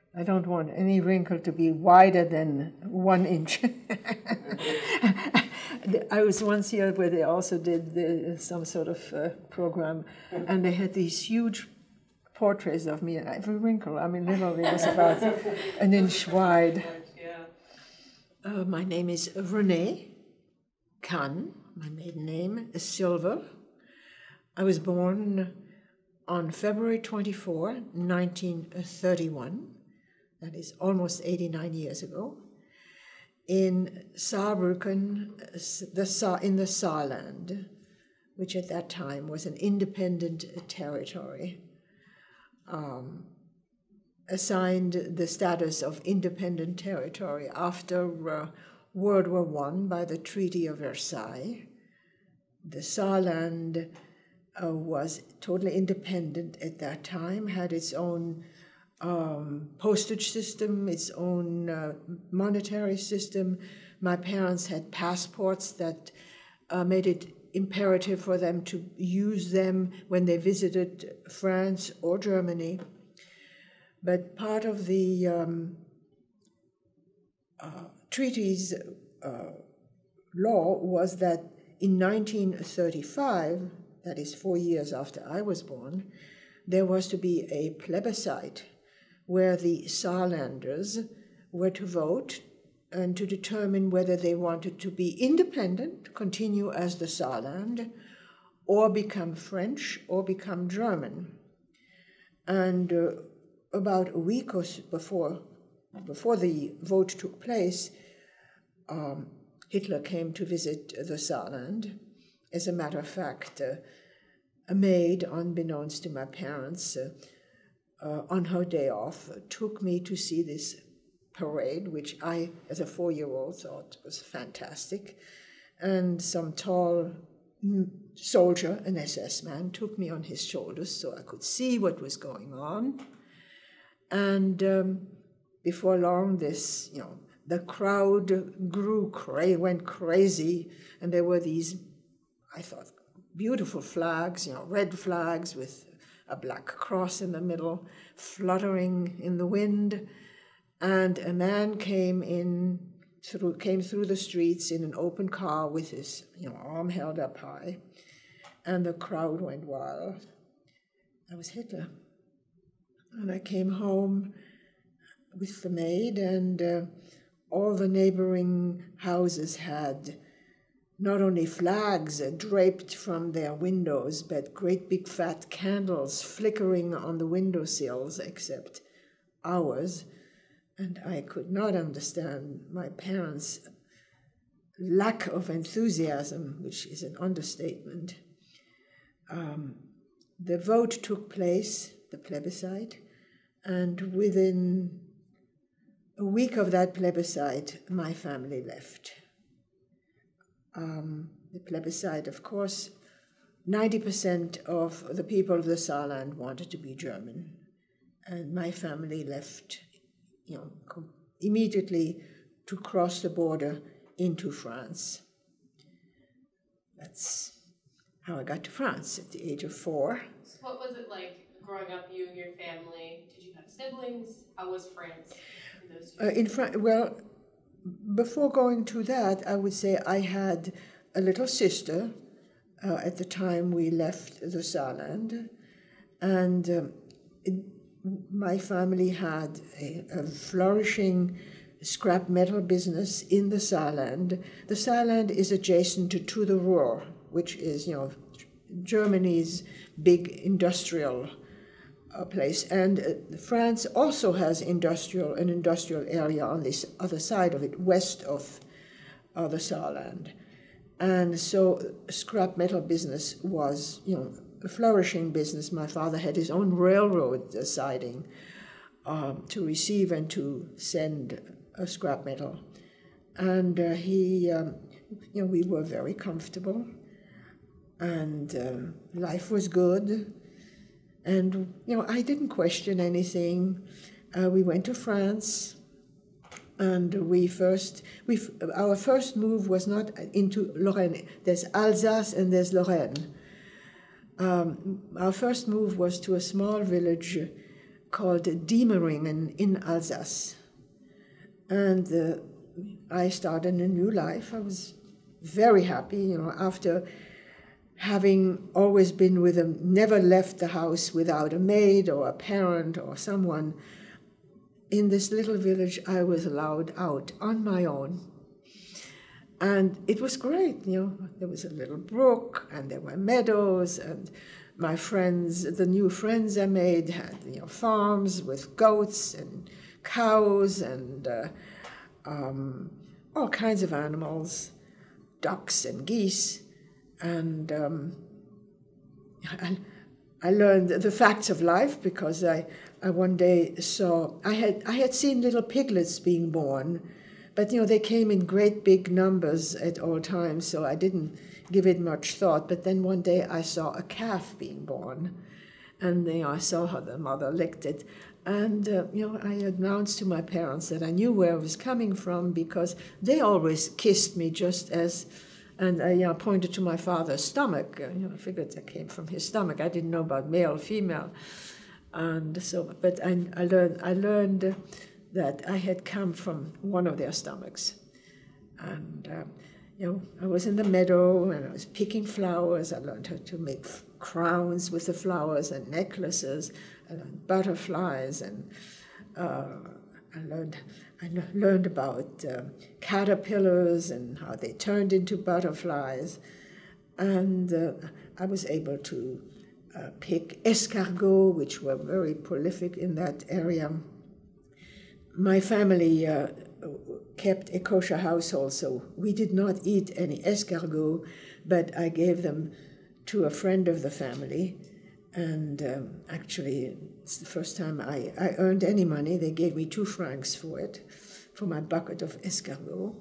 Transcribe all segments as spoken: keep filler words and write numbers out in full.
I don't want any wrinkle to be wider than one inch. I was once here where they also did the, some sort of uh, program, and they had these huge portraits of me, and every wrinkle, I mean, literally was about an inch wide. Uh, my name is Renée Kann, my maiden name is Silver. I was born on February twenty-fourth, nineteen thirty-one. That is almost eighty-nine years ago, in Saarbrücken, the Sa in the Saarland, which at that time was an independent territory, um, assigned the status of independent territory after uh, World War One by the Treaty of Versailles. The Saarland uh, was totally independent at that time, had its own Um, postage system, its own uh, monetary system. My parents had passports that uh, made it imperative for them to use them when they visited France or Germany. But part of the um, uh, treaty's uh, law was that in nineteen thirty-five, that is four years after I was born, there was to be a plebiscite where the Saarlanders were to vote and to determine whether they wanted to be independent, continue as the Saarland, or become French or become German. And uh, about a week or so before, before the vote took place, um, Hitler came to visit the Saarland. As a matter of fact, uh, a maid, unbeknownst to my parents, uh, Uh, on her day off, uh, took me to see this parade, which I, as a four-year-old, thought was fantastic. And some tall soldier, an S S man, took me on his shoulders so I could see what was going on. And um, before long, this, you know, the crowd grew, cra went crazy, and there were these, I thought, beautiful flags, you know, red flags with a black cross in the middle, fluttering in the wind, and a man came in through came through the streets in an open car with his you know arm held up high, and the crowd went wild. That was Hitler, and I came home with the maid, and uh, all the neighboring houses had not only flags draped from their windows, but great big fat candles flickering on the windowsills, except ours. And I could not understand my parents' lack of enthusiasm, which is an understatement. Um, the vote took place, the plebiscite, and within a week of that plebiscite, my family left. Um, the plebiscite, of course, ninety percent of the people of the Saarland wanted to be German. And my family left, you know, immediately to cross the border into France. That's how I got to France at the age of four. So what was it like growing up, you and your family? Did you have siblings? How was France in those years? Uh, in France, well, before going to that, I would say I had a little sister uh, at the time we left the Saarland, and um, it, my family had a, a flourishing scrap metal business in the Saarland. The Saarland is adjacent to, to the Ruhr, which is, you know, Germany's big industrial uh, place. And uh, France also has industrial an industrial area on this other side of it, west of uh, the Saarland. And so scrap metal business was, you know, a flourishing business. My father had his own railroad uh, siding um, to receive and to send uh, scrap metal. And uh, he, um, you know, we were very comfortable, and um, life was good. And, you know, I didn't question anything. Uh, we went to France, and we first, we our first move was not into Lorraine. There's Alsace and there's Lorraine. Um, our first move was to a small village called Diemeringen in Alsace. And uh, I started a new life. I was very happy, you know, after having always been with them, never left the house without a maid or a parent or someone. In this little village, I was allowed out on my own. And it was great, you know. There was a little brook, and there were meadows, and my friends, the new friends I made, had, you know, farms with goats and cows and uh, um, all kinds of animals, ducks and geese. And um, I, I learned the facts of life because I, I one day saw, I had, I had seen little piglets being born, but, you know, they came in great big numbers at all times, so I didn't give it much thought. But then one day I saw a calf being born, and, you know, I saw how the mother licked it. And, uh, you know, I announced to my parents that I knew where it was coming from because they always kissed me just as, and I, you know, pointed to my father's stomach. Uh, you know, I figured that came from his stomach. I didn't know about male, female. And so, but I, I learned, I learned uh, that I had come from one of their stomachs. And, uh, you know, I was in the meadow and I was picking flowers. I learned how to make crowns with the flowers and necklaces. I learned butterflies, and uh, I learned I learned about uh, caterpillars and how they turned into butterflies. And uh, I was able to uh, pick escargots, which were very prolific in that area. My family uh, kept a kosher household, so we did not eat any escargot, but I gave them to a friend of the family. And um, actually, it's the first time I, I earned any money. They gave me two francs for it, for my bucket of escargot.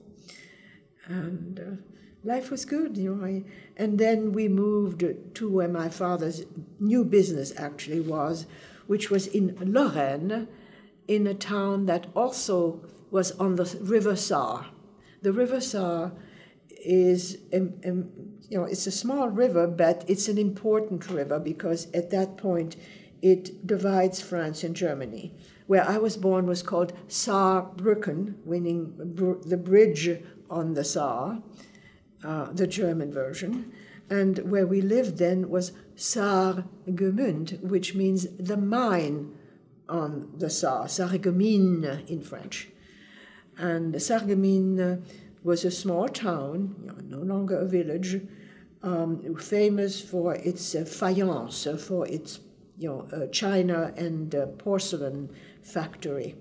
And uh, life was good, you know. I, and then we moved to where my father's new business actually was, which was in Lorraine, in a town that also was on the River Saar. The River Saar is, um, um, you know, it's a small river, but it's an important river because at that point it divides France and Germany. Where I was born was called Saarbrücken, meaning br- the bridge on the Saar, uh, the German version. And where we lived then was Saargemünd, which means the mine on the Saar, Saargemine in French. And Saargemine was a small town, you know, no longer a village, um, famous for its uh, faience, uh, for its, you know, uh, china and uh, porcelain factory.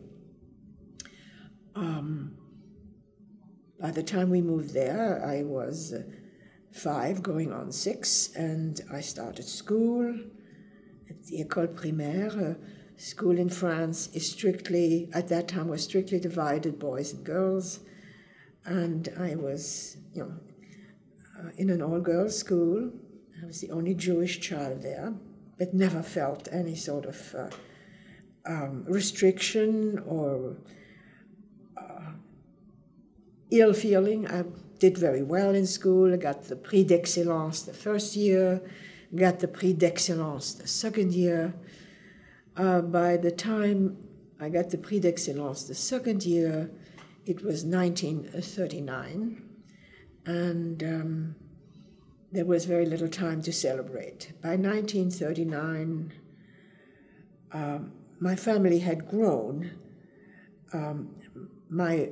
Um, by the time we moved there, I was uh, five, going on six, and I started school at the École Primaire. Uh, school in France is strictly, at that time, was strictly divided, boys and girls. And I was, you know, uh, in an all-girls school. I was the only Jewish child there, but never felt any sort of uh, um, restriction or uh, ill feeling. I did very well in school. I got the Prix d'Excellence the first year, got the Prix d'Excellence the second year. Uh, by the time I got the Prix d'Excellence the second year, it was nineteen thirty-nine, and um, there was very little time to celebrate. By nineteen thirty-nine, um, my family had grown. Um, my,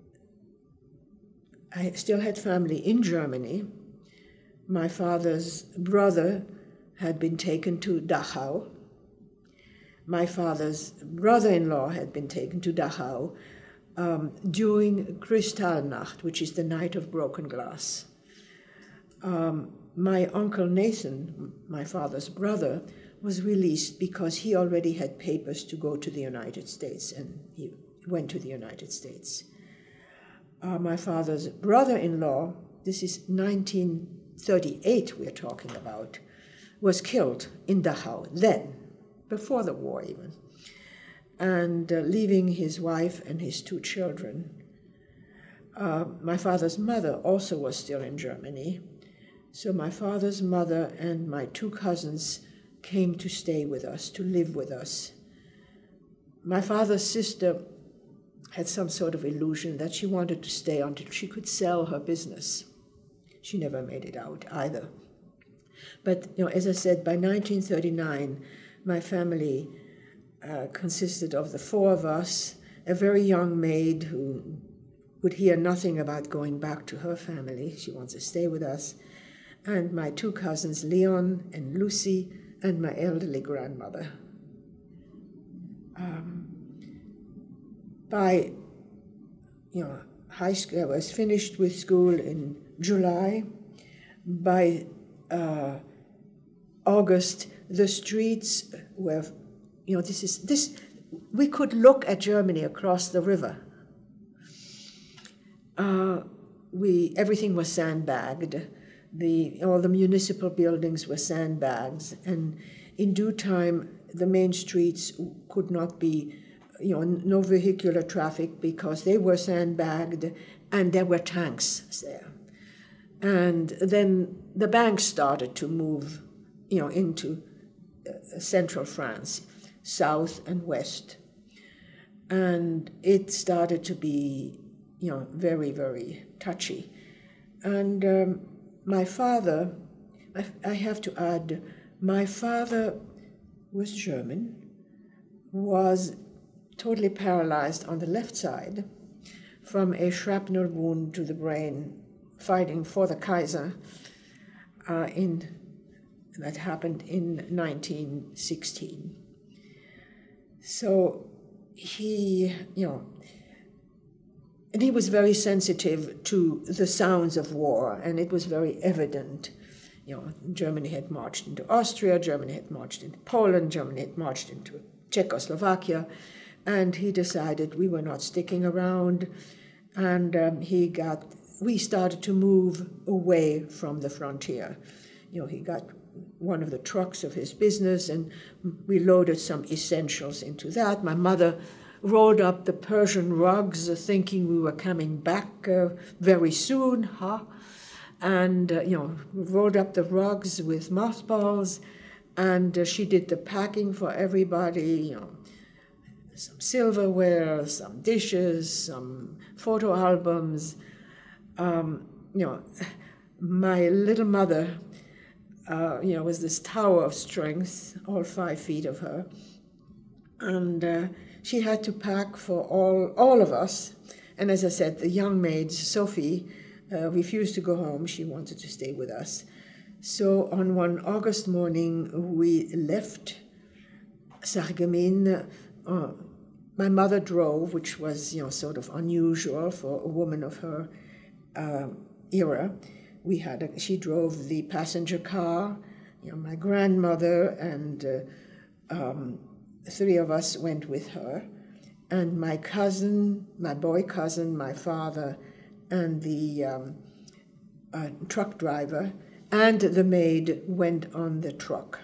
I still had family in Germany. My father's brother had been taken to Dachau. My father's brother-in-law had been taken to Dachau Um, during Kristallnacht, which is the night of broken glass. Um, my uncle Nathan, my father's brother, was released because he already had papers to go to the United States, and he went to the United States. Uh, my father's brother-in-law, this is nineteen thirty-eight we're talking about, was killed in Dachau then, before the war even. And uh, leaving his wife and his two children. Uh, my father's mother also was still in Germany. So my father's mother and my two cousins came to stay with us, to live with us. my father's sister had some sort of illusion that she wanted to stay until she could sell her business. She never made it out either. But, you know, as I said, by nineteen thirty-nine, my family uh, consisted of the four of us, a very young maid who would hear nothing about going back to her family. She wants to stay with us. And my two cousins, Leon and Lucy, and my elderly grandmother. Um, by, you know, high school, I was finished with school in July. By uh, August, the streets were, you know, this is, this, we could look at Germany across the river. Uh, we, everything was sandbagged. The, all the municipal buildings were sandbags, and in due time, the main streets could not be, you know, no vehicular traffic because they were sandbagged, and there were tanks there. And then the banks started to move, you know, into uh, central France, south and west. And it started to be, you know, very, very touchy. And um, my father, I, I have to add, my father was German, was totally paralyzed on the left side from a shrapnel wound to the brain fighting for the Kaiser uh, in, that happened in nineteen sixteen. So he, you know, and he was very sensitive to the sounds of war, and it was very evident. You know, Germany had marched into Austria, Germany had marched into Poland, Germany had marched into Czechoslovakia, and he decided we were not sticking around, and um, he got, we started to move away from the frontier. You know, he got one of the trucks of his business, and we loaded some essentials into that. My mother rolled up the Persian rugs, uh, thinking we were coming back uh, very soon, huh? And, uh, you know, rolled up the rugs with mothballs, and uh, she did the packing for everybody, you know, some silverware, some dishes, some photo albums. Um, you know, my little mother, uh, you know, was this tower of strength, all five feet of her, and uh, she had to pack for all, all of us. And as I said, the young maid, Sophie, uh, refused to go home. She wanted to stay with us. So on one August morning, we left Sarreguemines. Uh, my mother drove, which was, you know, sort of unusual for a woman of her uh, era. We had a, she drove the passenger car. You know, my grandmother and uh, um, three of us went with her, and my cousin, my boy cousin, my father, and the um, uh, truck driver and the maid went on the truck.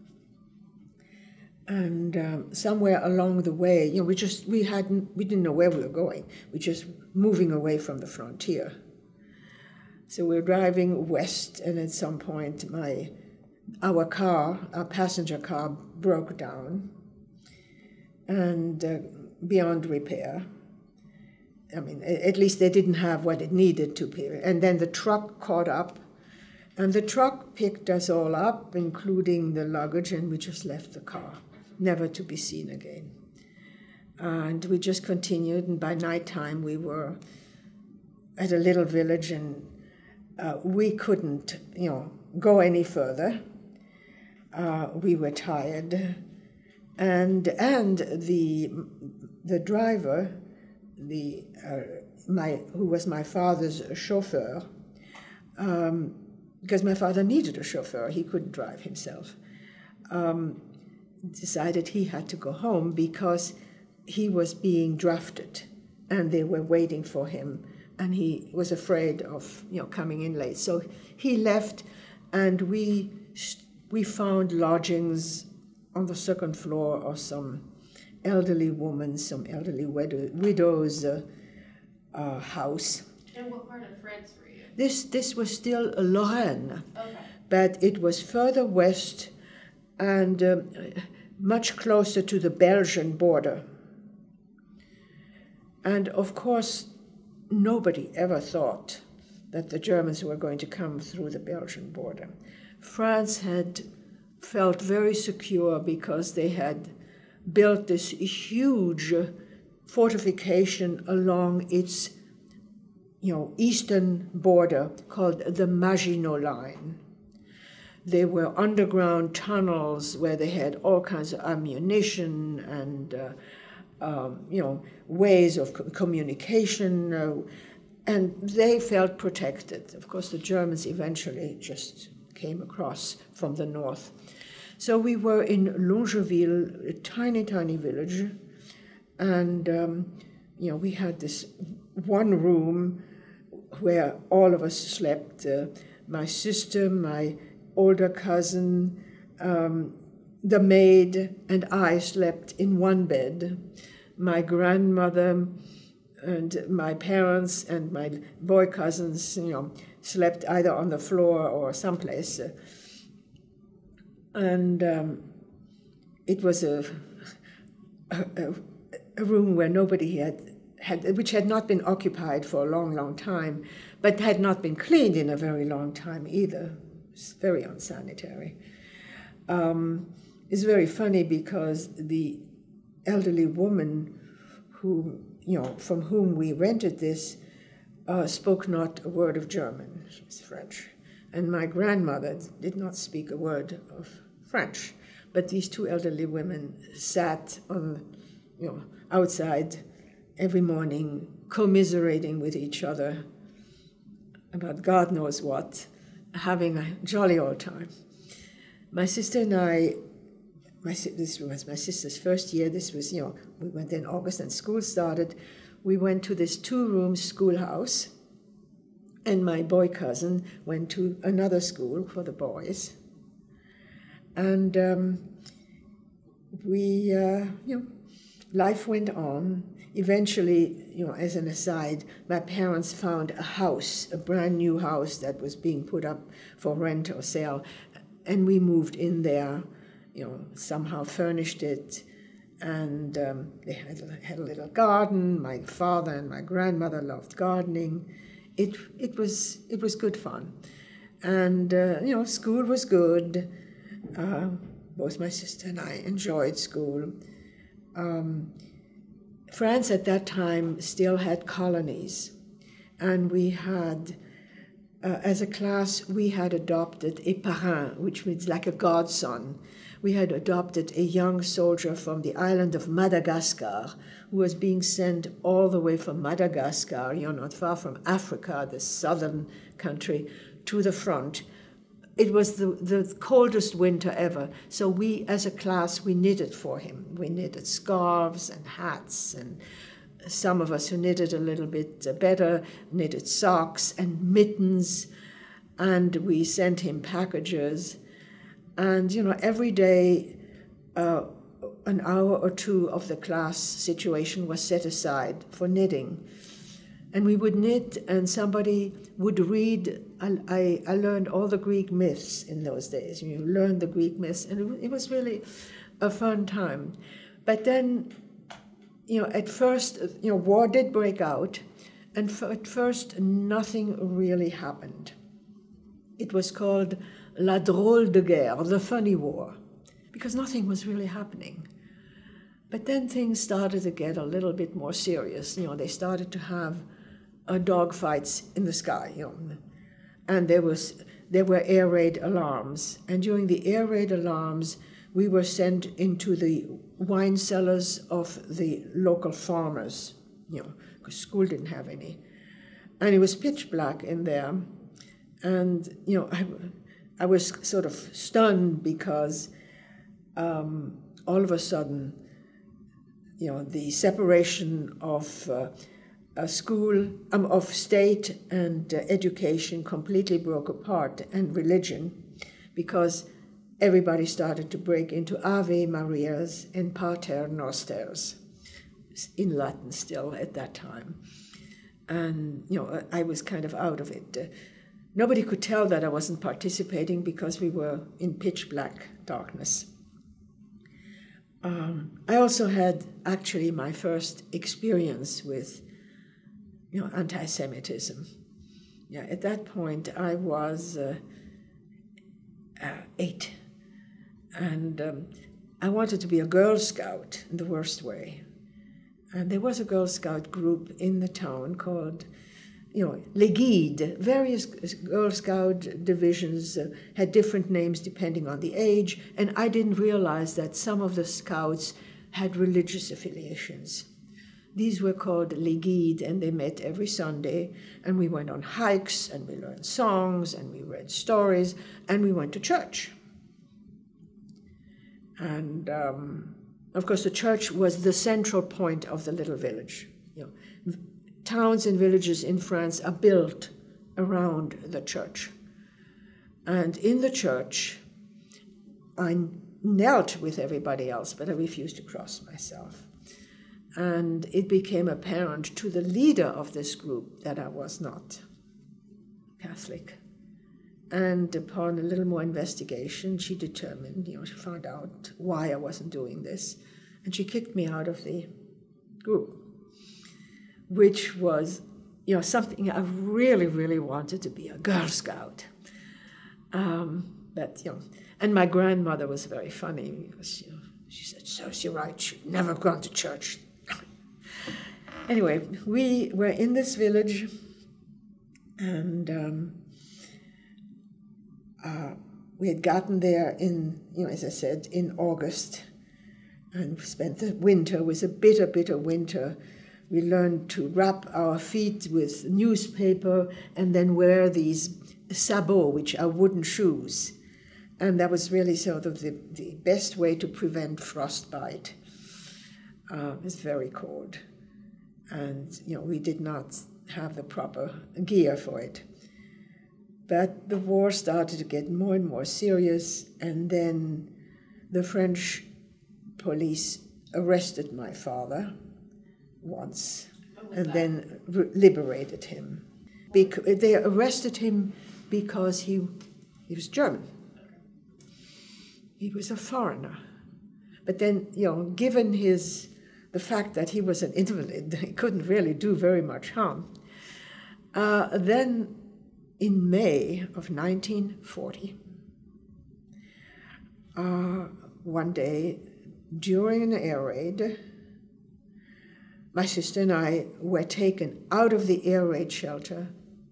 And um, somewhere along the way, you know, we just we hadn't we didn't know where we were going. We were just moving away from the frontier. So we were driving west, and at some point, my our car, our passenger car, broke down. And uh, beyond repair. I mean, at least they didn't have what it needed to be. And then the truck caught up, and the truck picked us all up, including the luggage, and we just left the car, never to be seen again. And we just continued, and by nighttime we were at a little village, and uh, we couldn't, you know, go any further. Uh, we were tired. And and the the driver, the uh, my who was my father's chauffeur, um, because my father needed a chauffeur, he couldn't drive himself. Um, decided he had to go home because he was being drafted, and they were waiting for him, and he was afraid of, you know, coming in late. So he left, and we we found lodgings on the second floor of some elderly woman, some elderly widow, widow's uh, uh, house. And what part of France were you? This this was still Lorraine, okay. But it was further west and um, much closer to the Belgian border. And of course, nobody ever thought that the Germans were going to come through the Belgian border. France had felt very secure because they had built this huge fortification along its, you know, eastern border called the Maginot Line. There were underground tunnels where they had all kinds of ammunition and, uh, um, you know, ways of co communication, uh, and they felt protected. Of course, the Germans eventually just came across from the north. So we were in Longeville, a tiny, tiny village, and, um, you know, we had this one room where all of us slept. Uh, my sister, my older cousin, um, the maid, and I slept in one bed. My grandmother and my parents and my boy cousins, you know, slept either on the floor or someplace. And um, it was a, a, a room where nobody had, had, which had not been occupied for a long, long time, but had not been cleaned in a very long time either. It's very unsanitary. Um, it's very funny because the elderly woman who, you know, from whom we rented this uh, spoke not a word of German. She was French. And my grandmother did not speak a word of French. But these two elderly women sat on, you know, outside every morning, commiserating with each other about God knows what, having a jolly old time. My sister and I, my, this was my sister's first year. This was, you know, we went in August and school started. We went to this two-room schoolhouse, and my boy cousin went to another school for the boys. And um, we, uh, you know, life went on. Eventually, you know, as an aside, my parents found a house, a brand new house that was being put up for rent or sale, and we moved in there, you know, somehow furnished it, and um, they had, had a little garden. My father and my grandmother loved gardening. It, it, was, it was good fun. And, uh, you know, school was good. Uh, both my sister and I enjoyed school. Um, France at that time still had colonies, and we had, uh, as a class, we had adopted a parrain, which means like a godson. We had adopted a young soldier from the island of Madagascar, who was being sent all the way from Madagascar, you know, not far from Africa, the southern country, to the front. It was the, the coldest winter ever, so we, as a class, we knitted for him. We knitted scarves and hats, and some of us who knitted a little bit better knitted socks and mittens, and we sent him packages. And, you know, every day, uh, an hour or two of the class situation was set aside for knitting. And we would knit, and somebody would read. I, I, I learned all the Greek myths in those days. You learned the Greek myths, and it, it was really a fun time. But then, you know, at first, you know, war did break out, and for, at first, nothing really happened. It was called La Drôle de Guerre, the funny war, because nothing was really happening. But then things started to get a little bit more serious. You know, they started to have uh, dogfights in the sky, you know, and there was there were air raid alarms. And during the air raid alarms, we were sent into the wine cellars of the local farmers, you know, because school didn't have any, and it was pitch black in there, and you know, I, I was sort of stunned because um, all of a sudden, you know, the separation of uh, a school, um, of state and uh, education completely broke apart, and religion, because everybody started to break into Ave Marias and Pater Nosters, in Latin still at that time. And, you know, I was kind of out of it. Uh, nobody could tell that I wasn't participating because we were in pitch black darkness. Um, I also had actually my first experience with, you know, anti-Semitism. Yeah, at that point I was uh, uh, eight, and um, I wanted to be a Girl Scout in the worst way. And there was a Girl Scout group in the town called, you know, Les Guides. Various Girl Scout divisions uh, had different names depending on the age, and I didn't realize that some of the scouts had religious affiliations. These were called Les Guides, and they met every Sunday, and we went on hikes, and we learned songs, and we read stories, and we went to church. And um, of course, the church was the central point of the little village. You know, towns and villages in France are built around the church. And in the church, I knelt with everybody else, but I refused to cross myself. And it became apparent to the leader of this group that I was not Catholic. And upon a little more investigation, she determined, you know, she found out why I wasn't doing this, and she kicked me out of the group, which was, you know, something I really, really wanted to be, a Girl Scout. Um, but, you know, and my grandmother was very funny because, you know, she said, so you're right, she'd never gone to church. Anyway, we were in this village, and um, uh, we had gotten there in, you know, as I said, in August, and spent the winter. It was a bitter, bitter winter. We learned to wrap our feet with newspaper and then wear these sabots, which are wooden shoes. And that was really sort of the, the best way to prevent frostbite. Uh, it was very cold. And, you know, we did not have the proper gear for it. But the war started to get more and more serious, and then the French police arrested my father once and that? then re- liberated him. Bec- they arrested him because he, he was German. He was a foreigner. But then, you know, given his the fact that he was an invalid, he couldn't really do very much harm. Uh, then, in May of nineteen forty, uh, one day during an air raid, my sister and I were taken out of the air raid shelter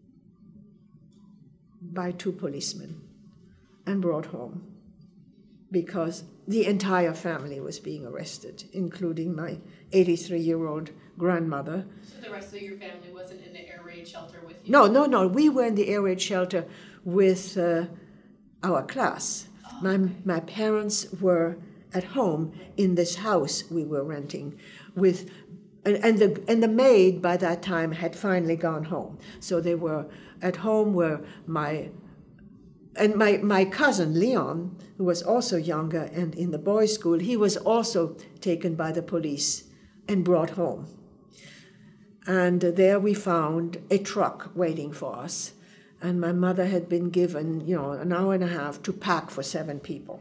by two policemen and brought home because the entire family was being arrested, including my eighty-three-year-old grandmother. So the rest of your family wasn't in the air raid shelter with you? No, no, no. We were in the air raid shelter with uh, our class. Oh, my, okay. my parents were at home in this house we were renting with, and, and, the, and the maid by that time had finally gone home. So they were at home where my And my, my cousin, Leon, who was also younger and in the boys' school, he was also taken by the police and brought home. And there we found a truck waiting for us. And my mother had been given, you know, an hour and a half to pack for seven people.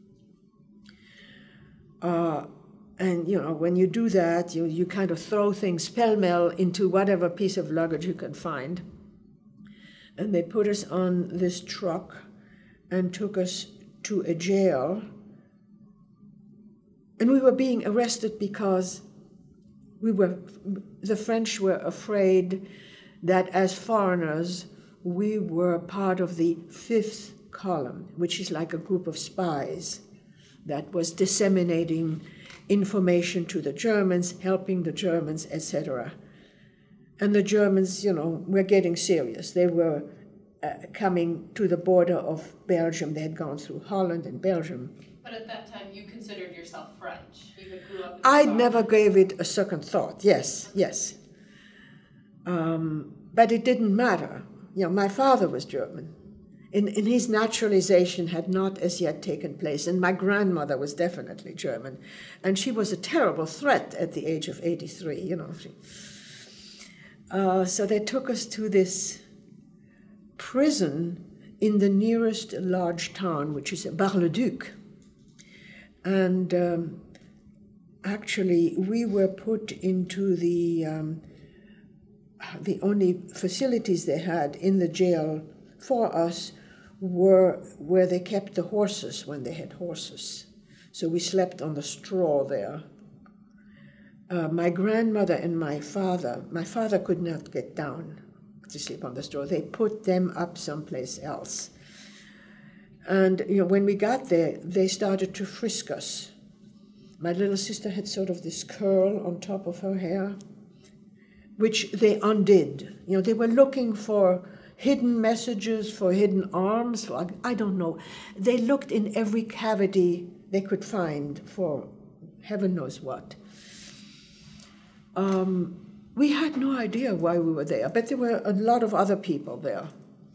Uh, and, you know, when you do that, you, you kind of throw things pell-mell into whatever piece of luggage you can find. And they put us on this truck and took us to a jail. And we were being arrested because we were, the French were afraid that as foreigners, we were part of the fifth column, which is like a group of spies that was disseminating information to the Germans, helping the Germans, et cetera. And the Germans, you know, were getting serious. They were uh, coming to the border of Belgium. They had gone through Holland and Belgium. But at that time, you considered yourself French. You had grew up in I Saarland. never gave it a second thought. Yes, yes. Um, but it didn't matter. You know, my father was German. In, in his naturalization had not as yet taken place, and my grandmother was definitely German. And she was a terrible threat at the age of eighty-three, you know. She, Uh, so they took us to this prison in the nearest large town, which is Bar-le-Duc. And um, actually, we were put into the, um, the only facilities they had in the jail for us were where they kept the horses when they had horses. So we slept on the straw there. Uh, my grandmother and my father, my father could not get down to sleep on the straw. They put them up someplace else. And you know, when we got there, they started to frisk us. My little sister had sort of this curl on top of her hair, which they undid. You know, they were looking for hidden messages, for hidden arms, for, I don't know. They looked in every cavity they could find for heaven knows what. Um, we had no idea why we were there, but there were a lot of other people there.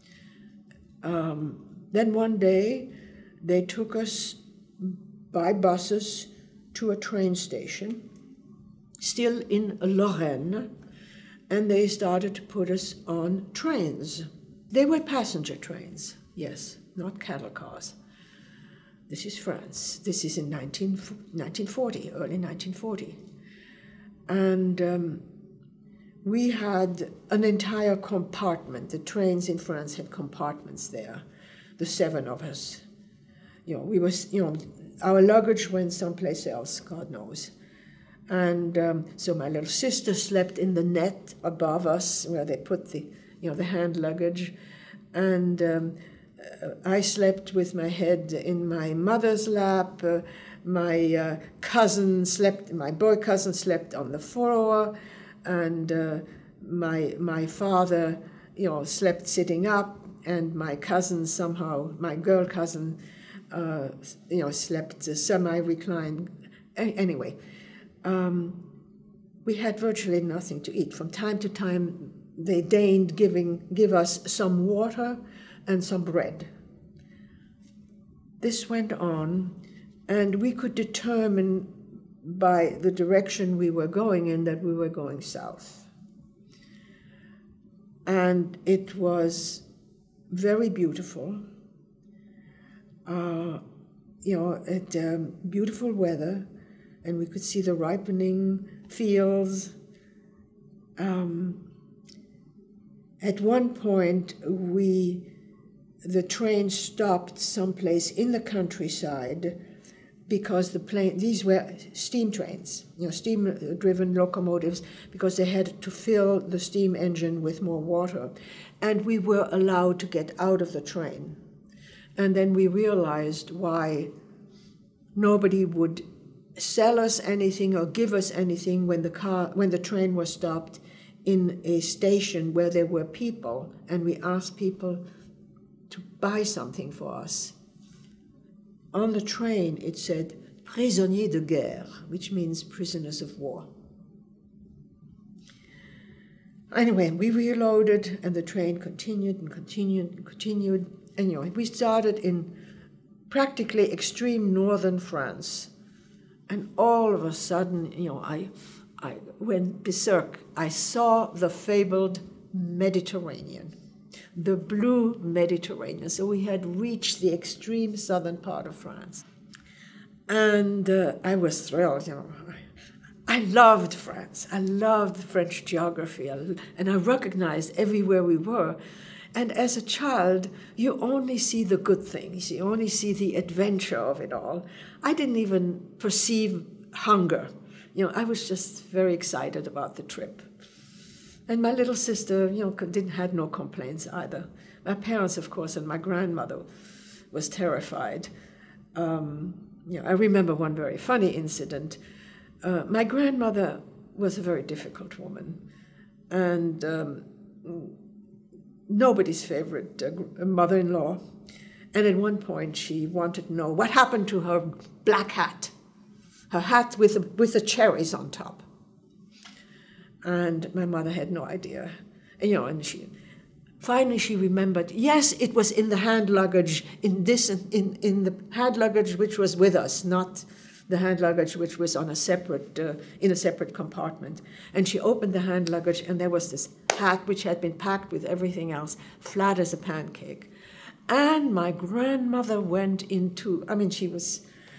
Um, then one day, they took us by buses to a train station, still in Lorraine, and they started to put us on trains. They were passenger trains, yes, not cattle cars. This is France. This is in nineteen forty, early nineteen forty. And um, we had an entire compartment. The trains in France had compartments there, the seven of us. You know, we was, you know, our luggage went someplace else, God knows. And um, so my little sister slept in the net above us where they put the, you know, the hand luggage. And um, I slept with my head in my mother's lap. Uh, my uh, cousin slept, my boy cousin slept on the floor. And uh, my, my father, you know, slept sitting up. And my cousin somehow, my girl cousin, uh, you know, slept uh, semi-reclined. Anyway. Um, we had virtually nothing to eat. From time to time, they deigned giving, give us some water and some bread. This went on, and we could determine by the direction we were going in that we were going south. And it was very beautiful. Uh, you know, it, um, beautiful weather. And we could see the ripening fields. Um, at one point, we, the train stopped someplace in the countryside because the plane, these were steam trains, you know, steam-driven locomotives, because they had to fill the steam engine with more water. And we were allowed to get out of the train. And then we realized why nobody would sell us anything or give us anything when the car, when the train was stopped in a station where there were people, and we asked people to buy something for us. On the train, it said "prisonniers de guerre," which means prisoners of war. Anyway, we reloaded, and the train continued and continued and continued. Anyway, we started in practically extreme northern France. And all of a sudden, you know, I, I went berserk. I saw the fabled Mediterranean, the blue Mediterranean. So we had reached the extreme southern part of France. And uh, I was thrilled, you know. I loved France. I loved French geography. And I recognized everywhere we were. And as a child, you only see the good things. You only see the adventure of it all. I didn't even perceive hunger. You know, I was just very excited about the trip. And my little sister, you know, didn't had no complaints either. My parents, of course, and my grandmother was terrified. Um, you know, I remember one very funny incident. Uh, my grandmother was a very difficult woman, and um, nobody's favorite uh, mother-in-law. And at one point, she wanted to know what happened to her black hat, her hat with the, with the cherries on top. And my mother had no idea. And, you know, and she finally she remembered. Yes, it was in the hand luggage in this in in the hand luggage which was with us, not the hand luggage which was on a separate uh, in a separate compartment. And she opened the hand luggage, and there was this hat which had been packed with everything else, flat as a pancake. And my grandmother went into, I mean, she was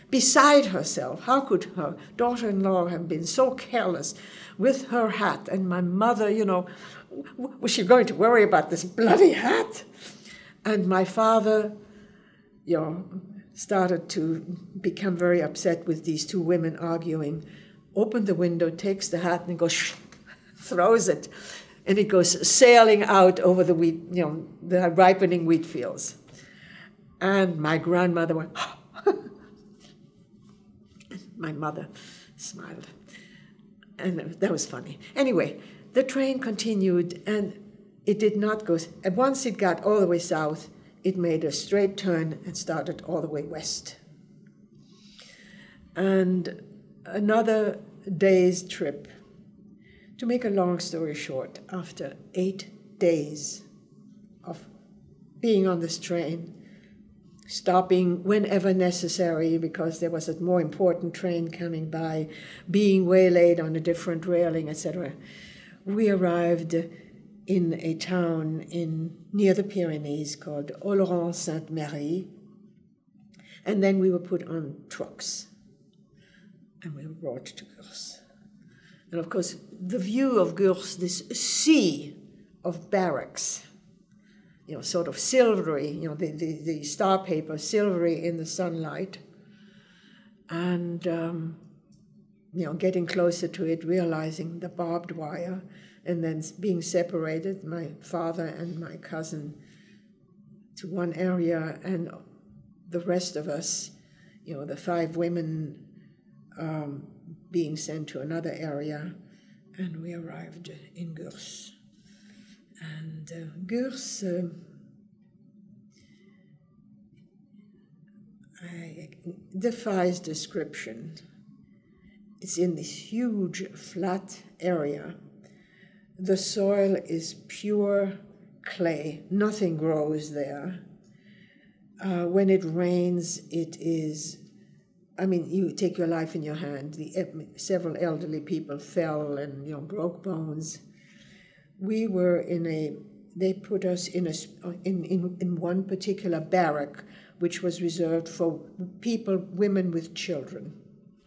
beside herself. How could her daughter-in-law have been so careless with her hat? And my mother, you know, was she going to worry about this bloody hat? And my father, you know, started to become very upset with these two women arguing, opened the window, takes the hat, and goes, shh, throws it, and it goes sailing out over the wheat, you know, the ripening wheat fields. And my grandmother went, my mother smiled. And that was funny. Anyway, the train continued, and it did not go, and once it got all the way south, it made a straight turn and started all the way west. And another day's trip. To make a long story short, after eight days of being on this train, stopping whenever necessary because there was a more important train coming by, being waylaid on a different railing, et cetera, we arrived in a town in near the Pyrenees called Oloron-Sainte-Marie, and then we were put on trucks, and we were brought to Gurs. And of course, the view of Gurs, this sea of barracks, you know, sort of silvery, you know, the, the, the star paper silvery in the sunlight, and, um, you know, getting closer to it, realizing the barbed wire, and then being separated, my father and my cousin, to one area, and the rest of us, you know, the five women um, being sent to another area, and we arrived in Gurs. And uh, Gurs, uh, I, defies description. It's in this huge flat area. The soil is pure clay. Nothing grows there. Uh, when it rains, it is, I mean, you take your life in your hand. The, several elderly people fell and, you know, broke bones. We were in a, they put us in, a, in, in, in one particular barrack, which was reserved for people, women with children.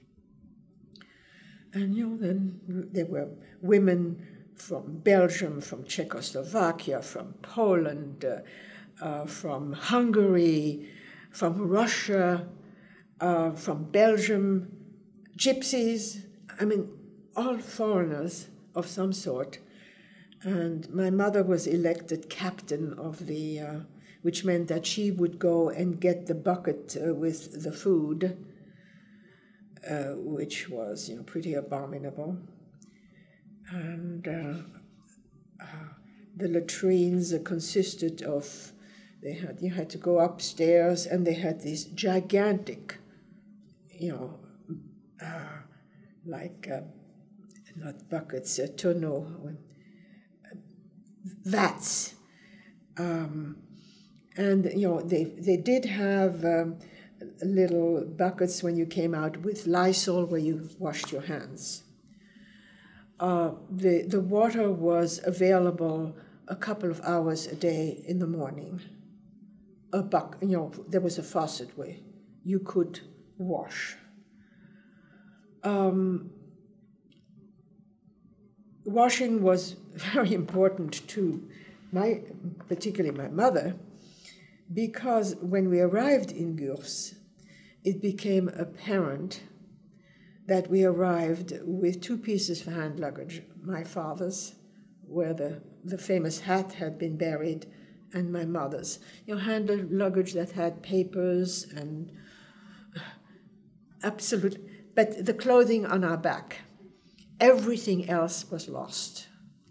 And, you know, then there were women from Belgium, from Czechoslovakia, from Poland, uh, uh, from Hungary, from Russia, uh, from Belgium, gypsies, I mean, all foreigners of some sort. And my mother was elected captain of the, uh, which meant that she would go and get the bucket uh, with the food, uh, which was, you know, pretty abominable. And uh, uh, the latrines uh, consisted of, they had, you had to go upstairs, and they had these gigantic, you know, uh, like, uh, not buckets, uh, tonneaux, uh, vats. Um, and, you know, they, they did have um, little buckets when you came out with Lysol where you washed your hands. Uh, the, the water was available a couple of hours a day in the morning. A buck, you know, there was a faucet where you could wash. Um, washing was very important to my, particularly my mother, because when we arrived in Gurs, it became apparent that we arrived with two pieces of hand luggage, my father's, where the, the famous hat had been buried, and my mother's. You know, hand luggage that had papers and absolute, but the clothing on our back. Everything else was lost.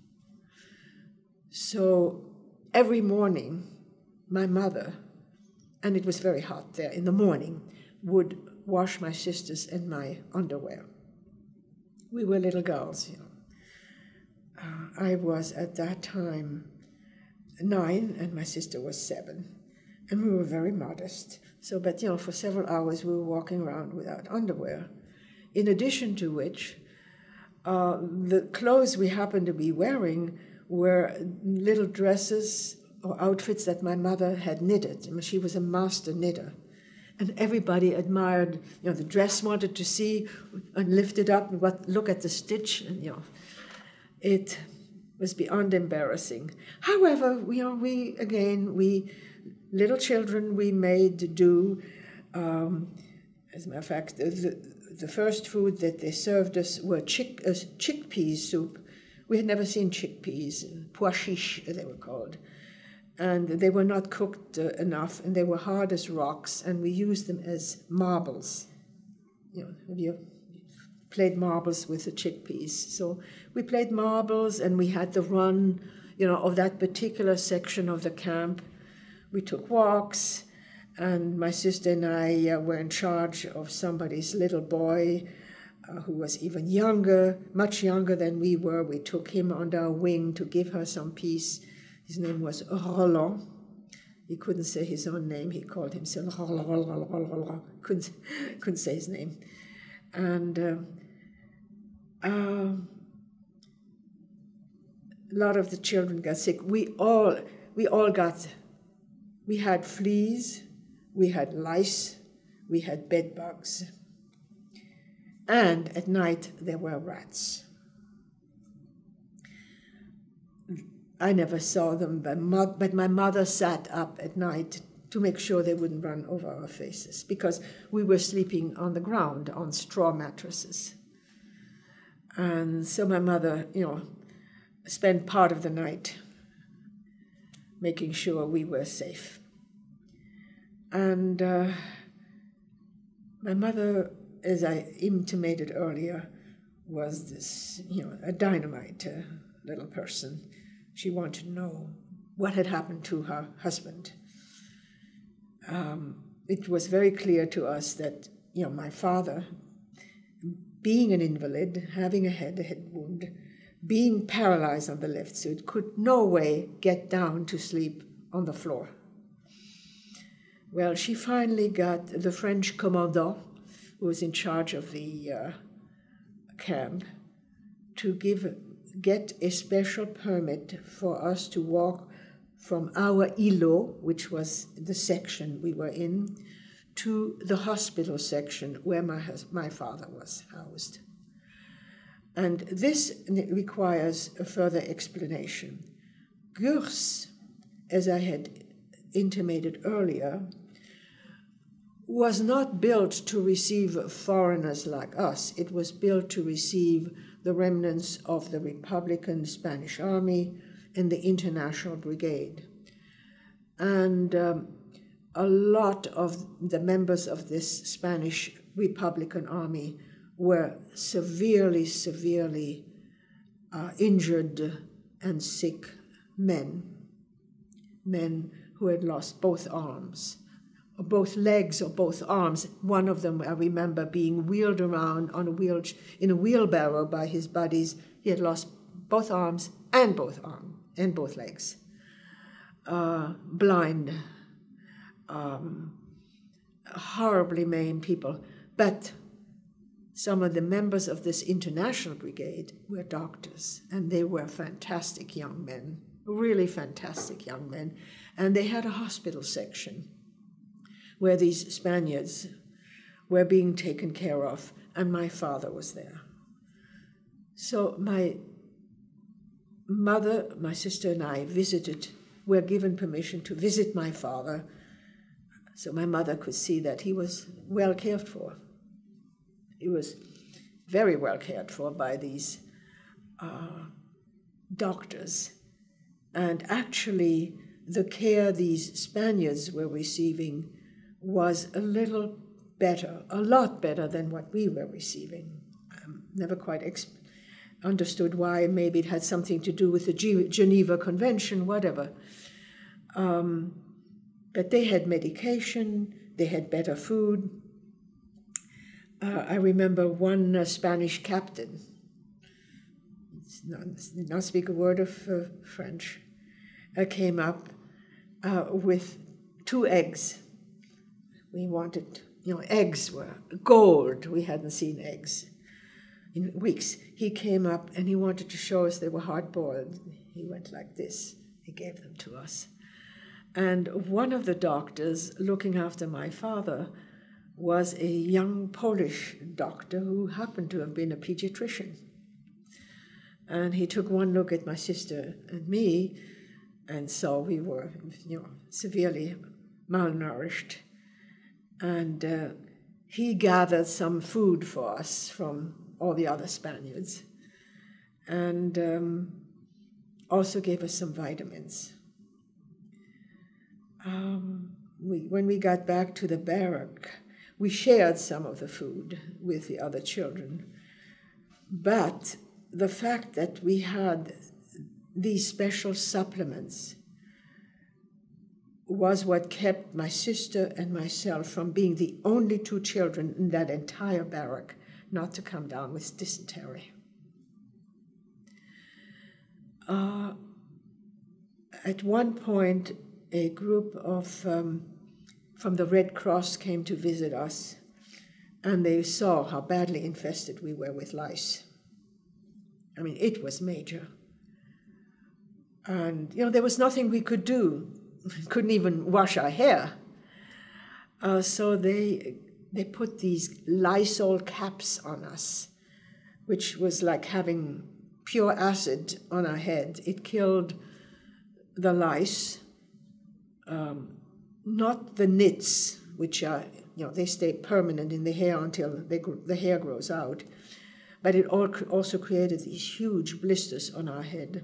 So every morning, my mother, and it was very hot there in the morning, would wash my sisters and my underwear. We were little girls, you know. Uh, I was at that time nine, and my sister was seven, and we were very modest. So, but you know, for several hours we were walking around without underwear. In addition to which, uh, the clothes we happened to be wearing were little dresses or outfits that my mother had knitted. She was a master knitter. And everybody admired, you know, the dress, wanted to see and lift it up and what, look at the stitch, and, you know, it was beyond embarrassing. However, we, you know, we, again, we, little children, we made do. Um, as a matter of fact, the, the first food that they served us were chick, uh, chickpea soup. We had never seen chickpeas, pois chiche they were called. And they were not cooked uh, enough, and they were hard as rocks, and we used them as marbles. You know, have you played marbles with the chickpeas? So we played marbles, and we had the run, you know, of that particular section of the camp. We took walks, and my sister and I uh, were in charge of somebody's little boy uh, who was even younger, much younger than we were. We took him under our wing to give her some peace. His name was Roland. He couldn't say his own name. He called himself Roland, Roland, Roland, Roland. Couldn't, couldn't say his name. And um, um, a lot of the children got sick. We all, we all got, we had fleas, we had lice, we had bed bugs. And at night there were rats. I never saw them, but my mother sat up at night to make sure they wouldn't run over our faces, because we were sleeping on the ground on straw mattresses. And so my mother, you know, spent part of the night making sure we were safe. And uh, my mother, as I intimated earlier, was this, you know, a dynamite uh, little person. She wanted to know what had happened to her husband. Um, it was very clear to us that, you know, my father, being an invalid, having a head, a head wound, being paralyzed on the left side, could no way get down to sleep on the floor. Well, she finally got the French commandant, who was in charge of the uh, camp, to give get a special permit for us to walk from our îlot, which was the section we were in, to the hospital section where my, my father was housed. And this requires a further explanation. Gurs, as I had intimated earlier, was not built to receive foreigners like us. It was built to receive the remnants of the Republican Spanish Army and the International Brigade. And um, a lot of the members of this Spanish Republican Army were severely, severely uh, injured and sick men, men who had lost both arms, or both legs or both arms. One of them, I remember, being wheeled around on a wheel, in a wheelbarrow by his buddies. He had lost both arms and both arms and both legs. Uh, blind, um, horribly maimed people. But some of the members of this international brigade were doctors, and they were fantastic young men, really fantastic young men. And they had a hospital section where these Spaniards were being taken care of, and my father was there. So my mother, my sister, and I visited, were given permission to visit my father, so my mother could see that he was well cared for. He was very well cared for by these uh, doctors. And actually, the care these Spaniards were receiving was a little better, a lot better than what we were receiving. Um, never quite exp understood why. Maybe it had something to do with the G Geneva Convention, whatever. Um, but they had medication, they had better food. Uh, I remember one uh, Spanish captain, not, did not speak a word of uh, French, uh, came up uh, with two eggs. We wanted, you know, eggs were gold. We hadn't seen eggs in weeks. He came up and he wanted to show us they were hard-boiled. He went like this. He gave them to us. And one of the doctors looking after my father was a young Polish doctor who happened to have been a pediatrician. And he took one look at my sister and me and saw we were, you know, severely malnourished. And uh, he gathered some food for us from all the other Spaniards, and um, also gave us some vitamins. Um, we, when we got back to the barrack, we shared some of the food with the other children, but the fact that we had these special supplements was what kept my sister and myself from being the only two children in that entire barrack not to come down with dysentery. Uh, at one point, a group of um, from the Red Cross came to visit us, and they saw how badly infested we were with lice. I mean, it was major. And, you know, there was nothing we could do. We couldn't even wash our hair. Uh, so they, they put these Lysol caps on us, which was like having pure acid on our head. It killed the lice, um, not the nits, which are, you know, they stay permanent in the hair until they, the hair grows out. But it also created these huge blisters on our head.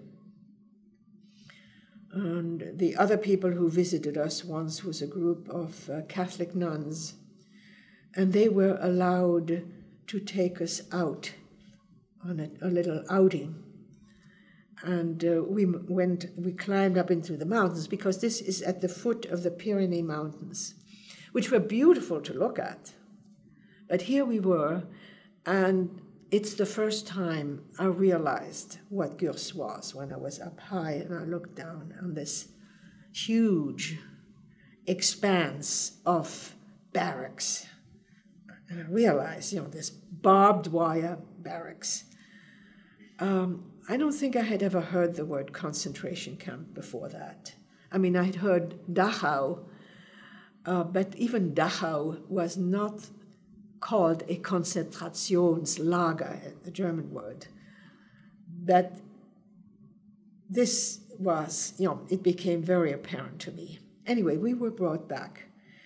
And the other people who visited us once was a group of uh, Catholic nuns, and they were allowed to take us out on a, a little outing. And uh, we went, we climbed up into the mountains, because this is at the foot of the Pyrenees Mountains, which were beautiful to look at. But here we were, and it's the first time I realized what Gurs was, when I was up high and I looked down on this huge expanse of barracks. And I realized, you know, this barbed wire barracks. Um, I don't think I had ever heard the word concentration camp before that. I mean, I had heard Dachau, uh, but even Dachau was not called a Konzentrationslager, the German word. But this was, you know, it became very apparent to me. Anyway, we were brought back.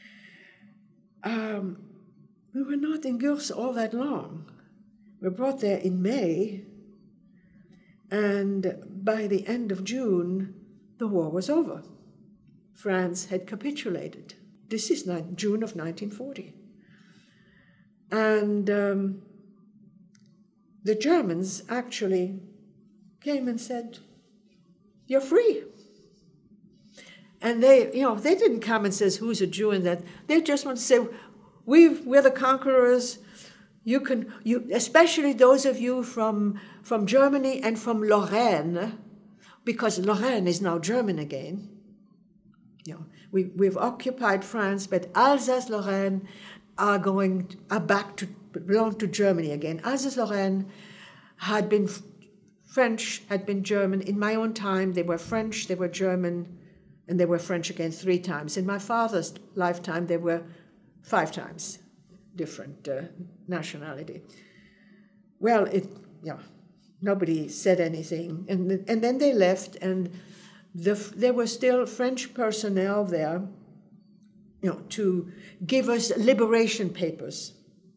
Um, we were not in Gurs all that long. We were brought there in May, and by the end of June, the war was over. France had capitulated. This is June of nineteen forty. And um, the Germans actually came and said, "You're free." And they, you know, they didn't come and say, "Who's a Jew?" and that. They just want to say, We've, we're the conquerors. You can, you, especially those of you from, from Germany and from Lorraine, because Lorraine is now German again. You know, we, we've occupied France, but Alsace-Lorraine are going are back to belong to Germany again. Alsace-Lorraine had been French, had been German. In my own time, they were French, they were German, and they were French again three times. In my father's lifetime, they were five times different uh, nationality. Well, it yeah, nobody said anything, and and then they left, and the, there were still French personnel there, you know, to give us liberation papers.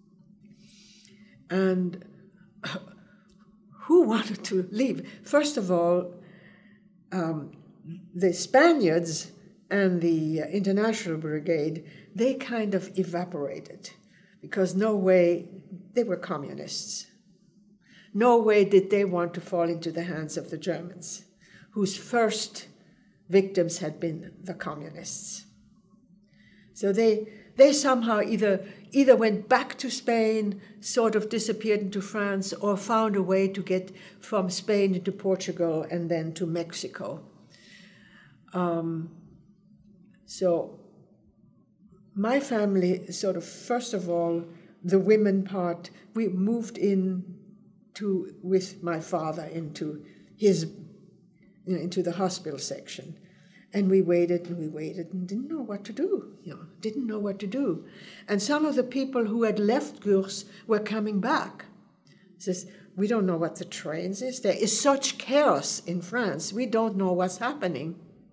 And who wanted to leave? First of all, um, the Spaniards and the International Brigade, they kind of evaporated, because no way, they were communists. No way did they want to fall into the hands of the Germans, whose first victims had been the communists. So they they somehow either either went back to Spain, sort of disappeared into France, or found a way to get from Spain into Portugal and then to Mexico. Um, so my family, sort of, first of all, the women part, we moved in to with my father into his, you know, into the hospital section. And we waited and we waited and didn't know what to do, you know, didn't know what to do. And some of the people who had left Gurs were coming back. Says, we don't know what the trains is. There is such chaos in France. We don't know what's happening.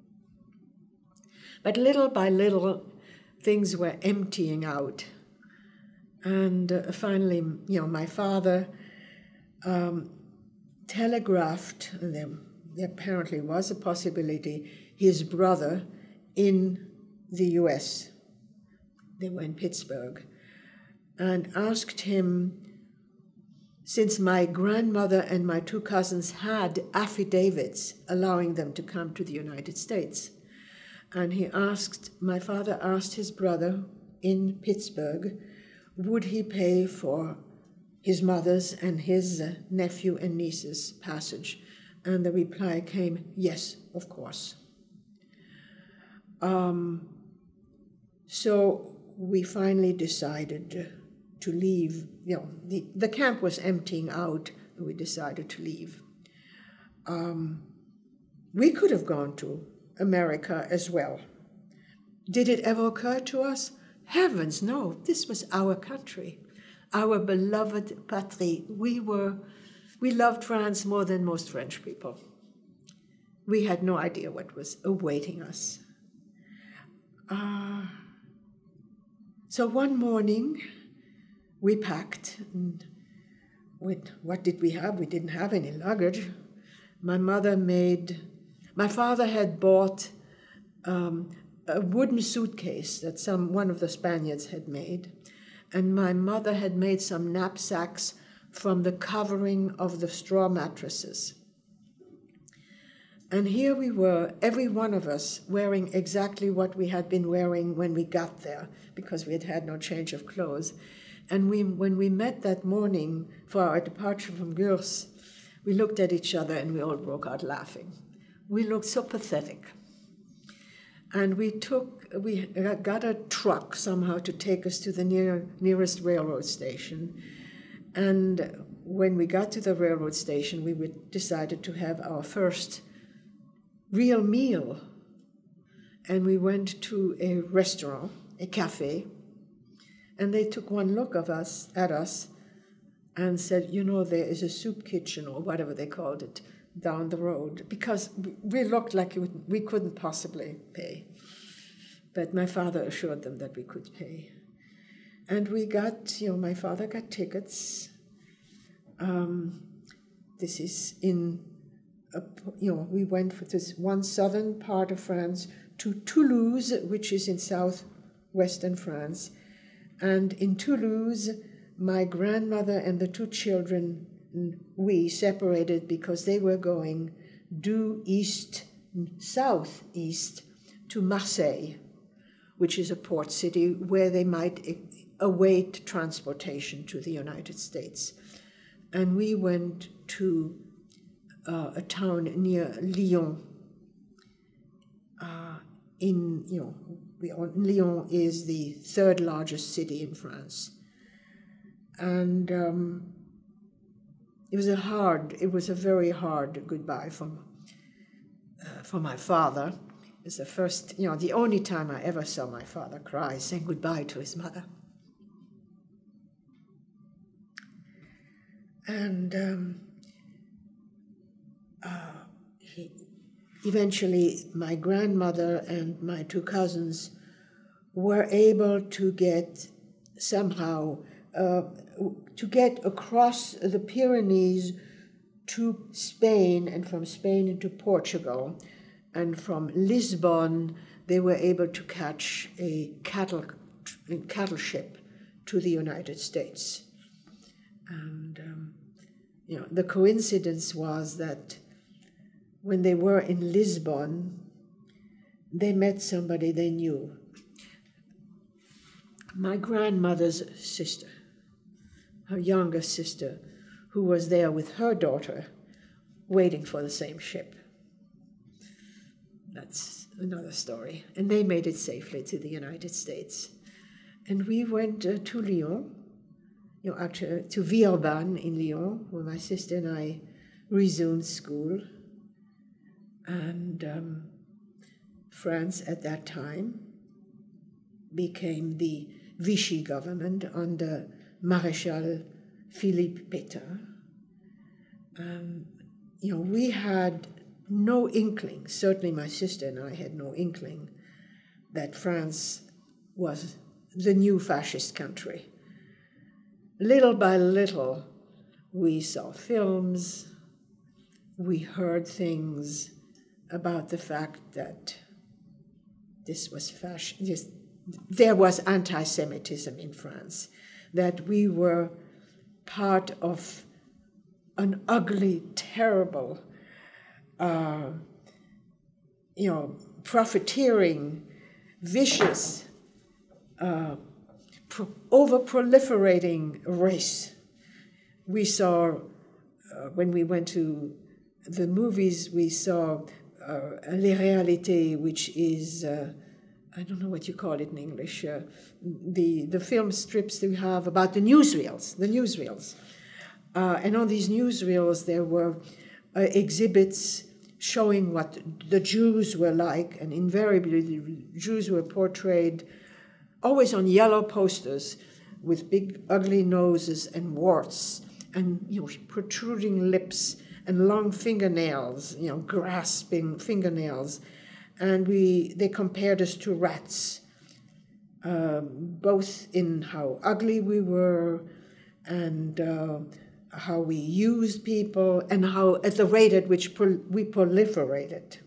But little by little, things were emptying out. And uh, finally, you know, my father um, telegraphed, and there, there apparently was a possibility, his brother in the U S, they were in Pittsburgh, and asked him, since my grandmother and my two cousins had affidavits allowing them to come to the United States, and he asked, my father asked his brother in Pittsburgh, would he pay for his mother's and his uh, nephew and niece's passage? And the reply came, yes, of course. Um, so we finally decided to leave. You know, the, the camp was emptying out, and we decided to leave. Um, we could have gone to America as well. Did it ever occur to us? Heavens, no. This was our country, our beloved patrie. We were, we loved France more than most French people. We had no idea what was awaiting us. Uh, so one morning, we packed, and with what did we have? We didn't have any luggage. My mother made, my father had bought um, a wooden suitcase that some one of the Spaniards had made, and my mother had made some knapsacks from the covering of the straw mattresses. And here we were, every one of us, wearing exactly what we had been wearing when we got there, because we had had no change of clothes. And we, when we met that morning for our departure from Gurs, we looked at each other and we all broke out laughing. We looked so pathetic. And we took, we got a truck somehow to take us to the near, nearest railroad station. And when we got to the railroad station, we would, decided to have our first real meal. And we went to a restaurant, a cafe, and they took one look of us at us and said, you know, there is a soup kitchen, or whatever they called it, down the road, because we looked like we couldn't possibly pay. But my father assured them that we could pay. And we got, you know, my father got tickets. Um, this is in, a, you know, we went for this one southern part of France to Toulouse, which is in southwestern France. And in Toulouse, my grandmother and the two children, we separated because they were going due east, southeast to Marseille, which is a port city where they might await transportation to the United States. And we went to uh, a town near Lyon. Uh, in, you know, Lyon is the third largest city in France. And um, it was a hard, it was a very hard goodbye for, uh, for my father. It was the first, you know, the only time I ever saw my father cry, saying goodbye to his mother. And um, uh, he, eventually my grandmother and my two cousins were able to get somehow uh, to get across the Pyrenees to Spain, and from Spain into Portugal. And from Lisbon, they were able to catch a cattle, a cattle ship to the United States. And um, you know, the coincidence was that when they were in Lisbon, they met somebody they knew. My grandmother's sister, her younger sister, who was there with her daughter, waiting for the same ship. That's another story. And they made it safely to the United States. And we went uh, to Lyon, you know, actually to Villeurbanne in Lyon, where my sister and I resumed school. And um, France at that time became the Vichy government under Maréchal Philippe Pétain. Um, you know, we had no inkling, certainly my sister and I had no inkling, that France was the new fascist country. Little by little, we saw films, we heard things about the fact that this was fascist, there was anti-Semitism in France, that we were part of an ugly, terrible, uh, you know, profiteering, vicious, uh, pro- over-proliferating race. We saw, uh, when we went to the movies, we saw uh, Les Réalités, which is, uh, I don't know what you call it in English, uh, the, the film strips that we have about the newsreels, the newsreels. Uh, and on these newsreels, there were uh, exhibits showing what the Jews were like, and invariably the Jews were portrayed always on yellow posters with big ugly noses and warts and, you know, protruding lips and long fingernails, you know, grasping fingernails. And we they compared us to rats, um, both in how ugly we were and uh, how we used people and how at the rate at which pro- we proliferated.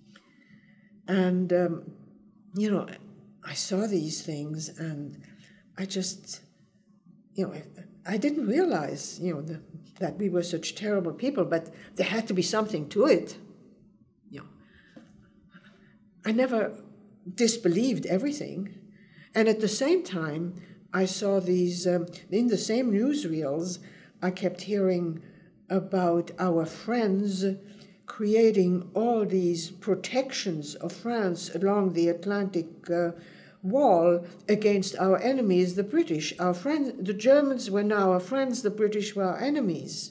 And, um, you know, I saw these things and I just, you know, I, I didn't realize, you know, the, that we were such terrible people, but there had to be something to it. You know, I never disbelieved everything. And at the same time, I saw these, um, in the same newsreels, I kept hearing about our friends creating all these protections of France along the Atlantic uh, wall against our enemies, the British. Our friends, the Germans were now our friends, the British were our enemies.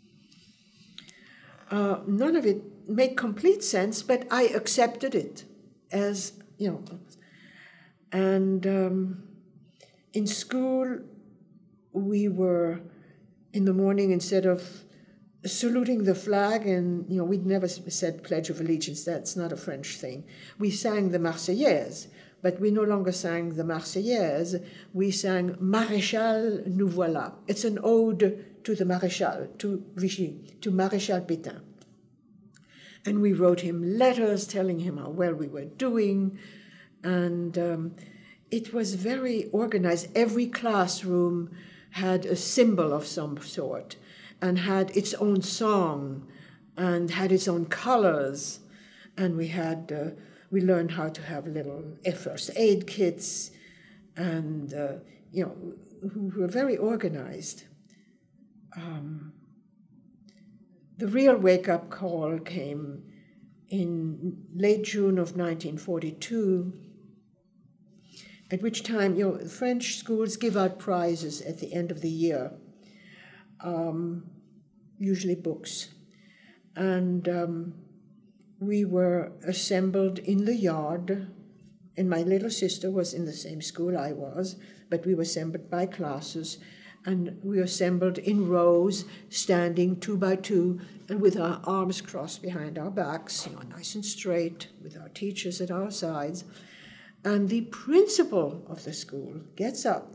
Uh, none of it made complete sense, but I accepted it as, you know. And um, in school, we were, in the morning, instead of saluting the flag, and, you know, we'd never said Pledge of Allegiance, that's not a French thing. We sang the Marseillaise, but we no longer sang the Marseillaise, we sang Maréchal, nous voilà. It's an ode to the Maréchal, to Vichy, to Maréchal Pétain. And we wrote him letters telling him how well we were doing, and um, it was very organized. Every classroom had a symbol of some sort and had its own song and had its own colors. And we had, uh, we learned how to have little first aid kits and, uh, you know, we were very organized. Um, the real wake-up call came in late June of nineteen forty-two, at which time, you know, French schools give out prizes at the end of the year, um, usually books. And um, we were assembled in the yard, and my little sister was in the same school I was, but we were assembled by classes, and we were assembled in rows, standing two by two, and with our arms crossed behind our backs, you know, nice and straight, with our teachers at our sides. And the principal of the school gets up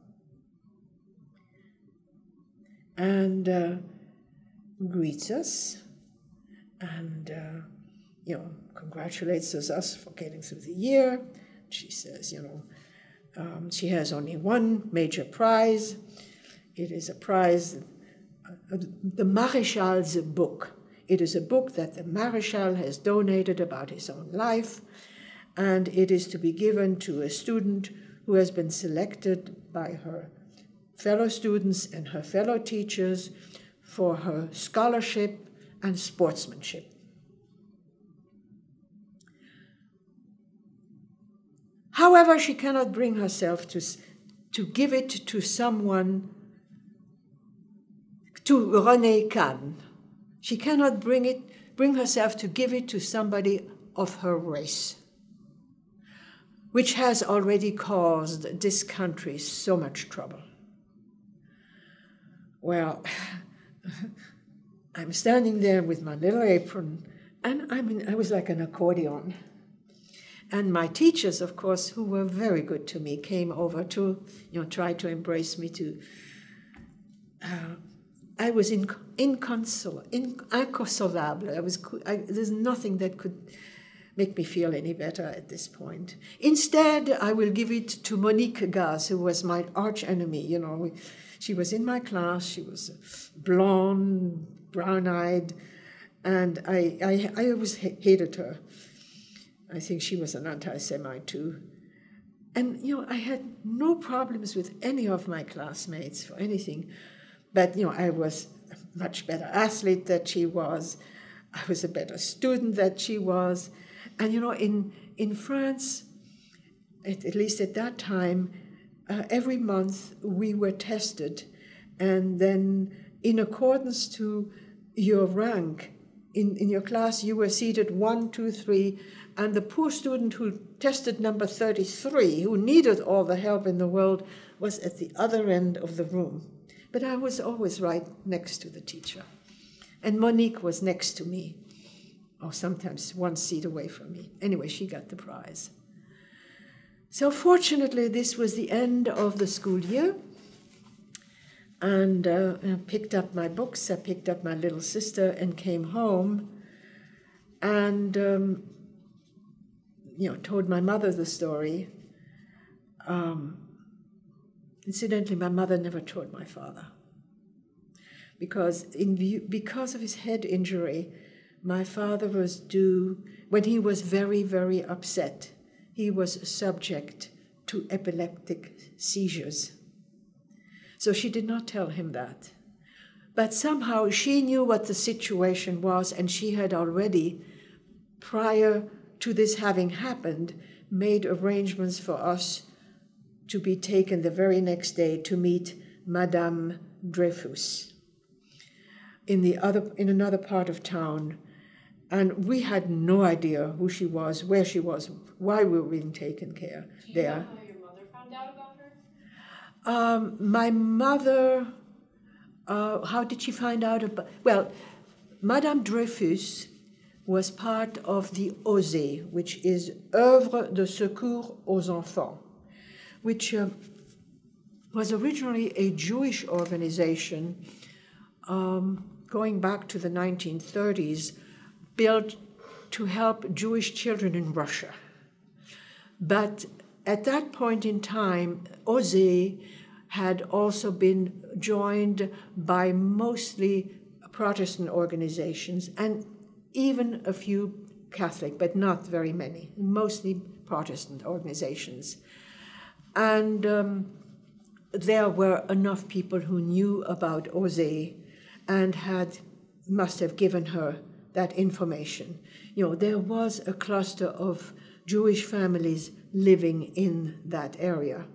and uh, greets us and, uh, you know, congratulates us for getting through the year. She says, you know, um, she has only one major prize. It is a prize, uh, the Maréchal's book. It is a book that the Maréchal has donated about his own life, and it is to be given to a student who has been selected by her fellow students and her fellow teachers for her scholarship and sportsmanship. However, she cannot bring herself to, to give it to someone, to Renée Kann. She cannot bring it, bring herself to give it to somebody of her race. which has already caused this country so much trouble. Well, I'm standing there with my little apron, and I mean, I was like an accordion. And my teachers, of course, who were very good to me, came over to, you know, try to embrace me. To, uh, I was in, inconsol, in, inconsolable. I was, I, there's nothing that could make me feel any better at this point. Instead, I will give it to Monique Gurs, who was my arch enemy. You know, we, she was in my class. She was blonde, brown-eyed, and I, I, I always hated her. I think she was an anti-Semite too. And, you know, I had no problems with any of my classmates for anything. But, you know, I was a much better athlete than she was. I was a better student than she was. And, you know, in, in France, at, at least at that time, uh, every month we were tested. And then in accordance to your rank in, in your class, you were seated one, two, three, and the poor student who tested number thirty-three, who needed all the help in the world, was at the other end of the room. But I was always right next to the teacher. And Monique was next to me, or sometimes one seat away from me. Anyway, she got the prize. So fortunately, this was the end of the school year. And uh, I picked up my books, I picked up my little sister and came home. And um, you know, told my mother the story. Um, incidentally, my mother never told my father. Because, in view, because of his head injury, my father was due, when he was very, very upset, he was subject to epileptic seizures. So she did not tell him that. But somehow she knew what the situation was, and she had already, prior to this having happened, made arrangements for us to be taken the very next day to meet Madame Dreyfus in the other in another part of town. And we had no idea who she was, where she was, why we were being taken care Do you there. know how your mother found out about her? Um, my mother, uh, how did she find out about, well, Madame Dreyfus was part of the O S E, which is Œuvre de Secours aux Enfants, which uh, was originally a Jewish organization um, going back to the nineteen thirties, built to help Jewish children in Russia. But at that point in time, O S E had also been joined by mostly Protestant organizations, and even a few Catholic, but not very many, mostly Protestant organizations. And um, there were enough people who knew about O S E and had, must have given her that information. You know, there was a cluster of Jewish families living in that area.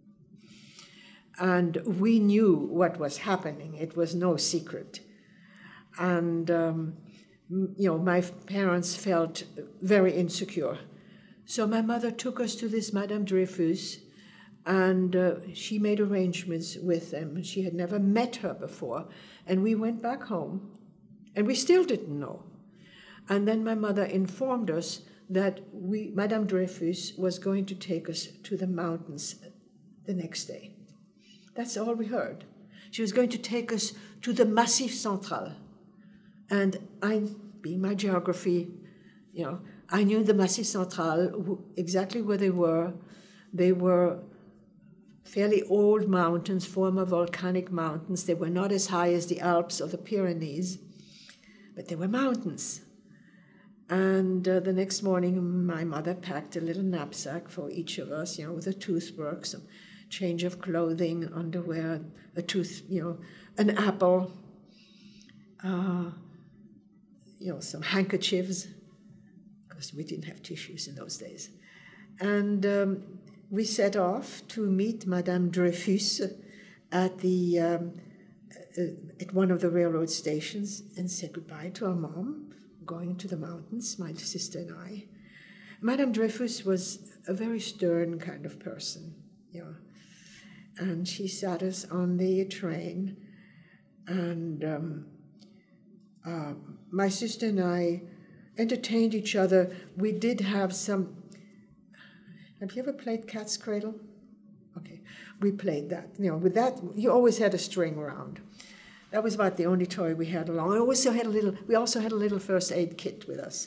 And we knew what was happening. It was no secret. And um, you know, my parents felt very insecure. So my mother took us to this Madame Dreyfus, and uh, she made arrangements with them. She had never met her before. And we went back home, and we still didn't know. And then my mother informed us that we, Madame Dreyfus was going to take us to the mountains the next day. That's all we heard. She was going to take us to the Massif Central. And I, being my geography, you know, I knew the Massif Central, exactly where they were. They were fairly old mountains, former volcanic mountains. They were not as high as the Alps or the Pyrenees, but they were mountains. And uh, the next morning, my mother packed a little knapsack for each of us, you know, with a toothbrush, some change of clothing, underwear, a tooth, you know, an apple, uh, you know, some handkerchiefs, because we didn't have tissues in those days. And um, we set off to meet Madame Dreyfus at the um, uh, at one of the railroad stations and said goodbye to our mom, going to the mountains, my sister and I. Madame Dreyfus was a very stern kind of person, yeah. And she sat us on the train, and um, uh, my sister and I entertained each other. We did have some. Have you ever played Cat's Cradle? Okay, we played that. You know, with that, you always had a string around. That was about the only toy we had along. We also had a little. We also had a little first aid kit with us.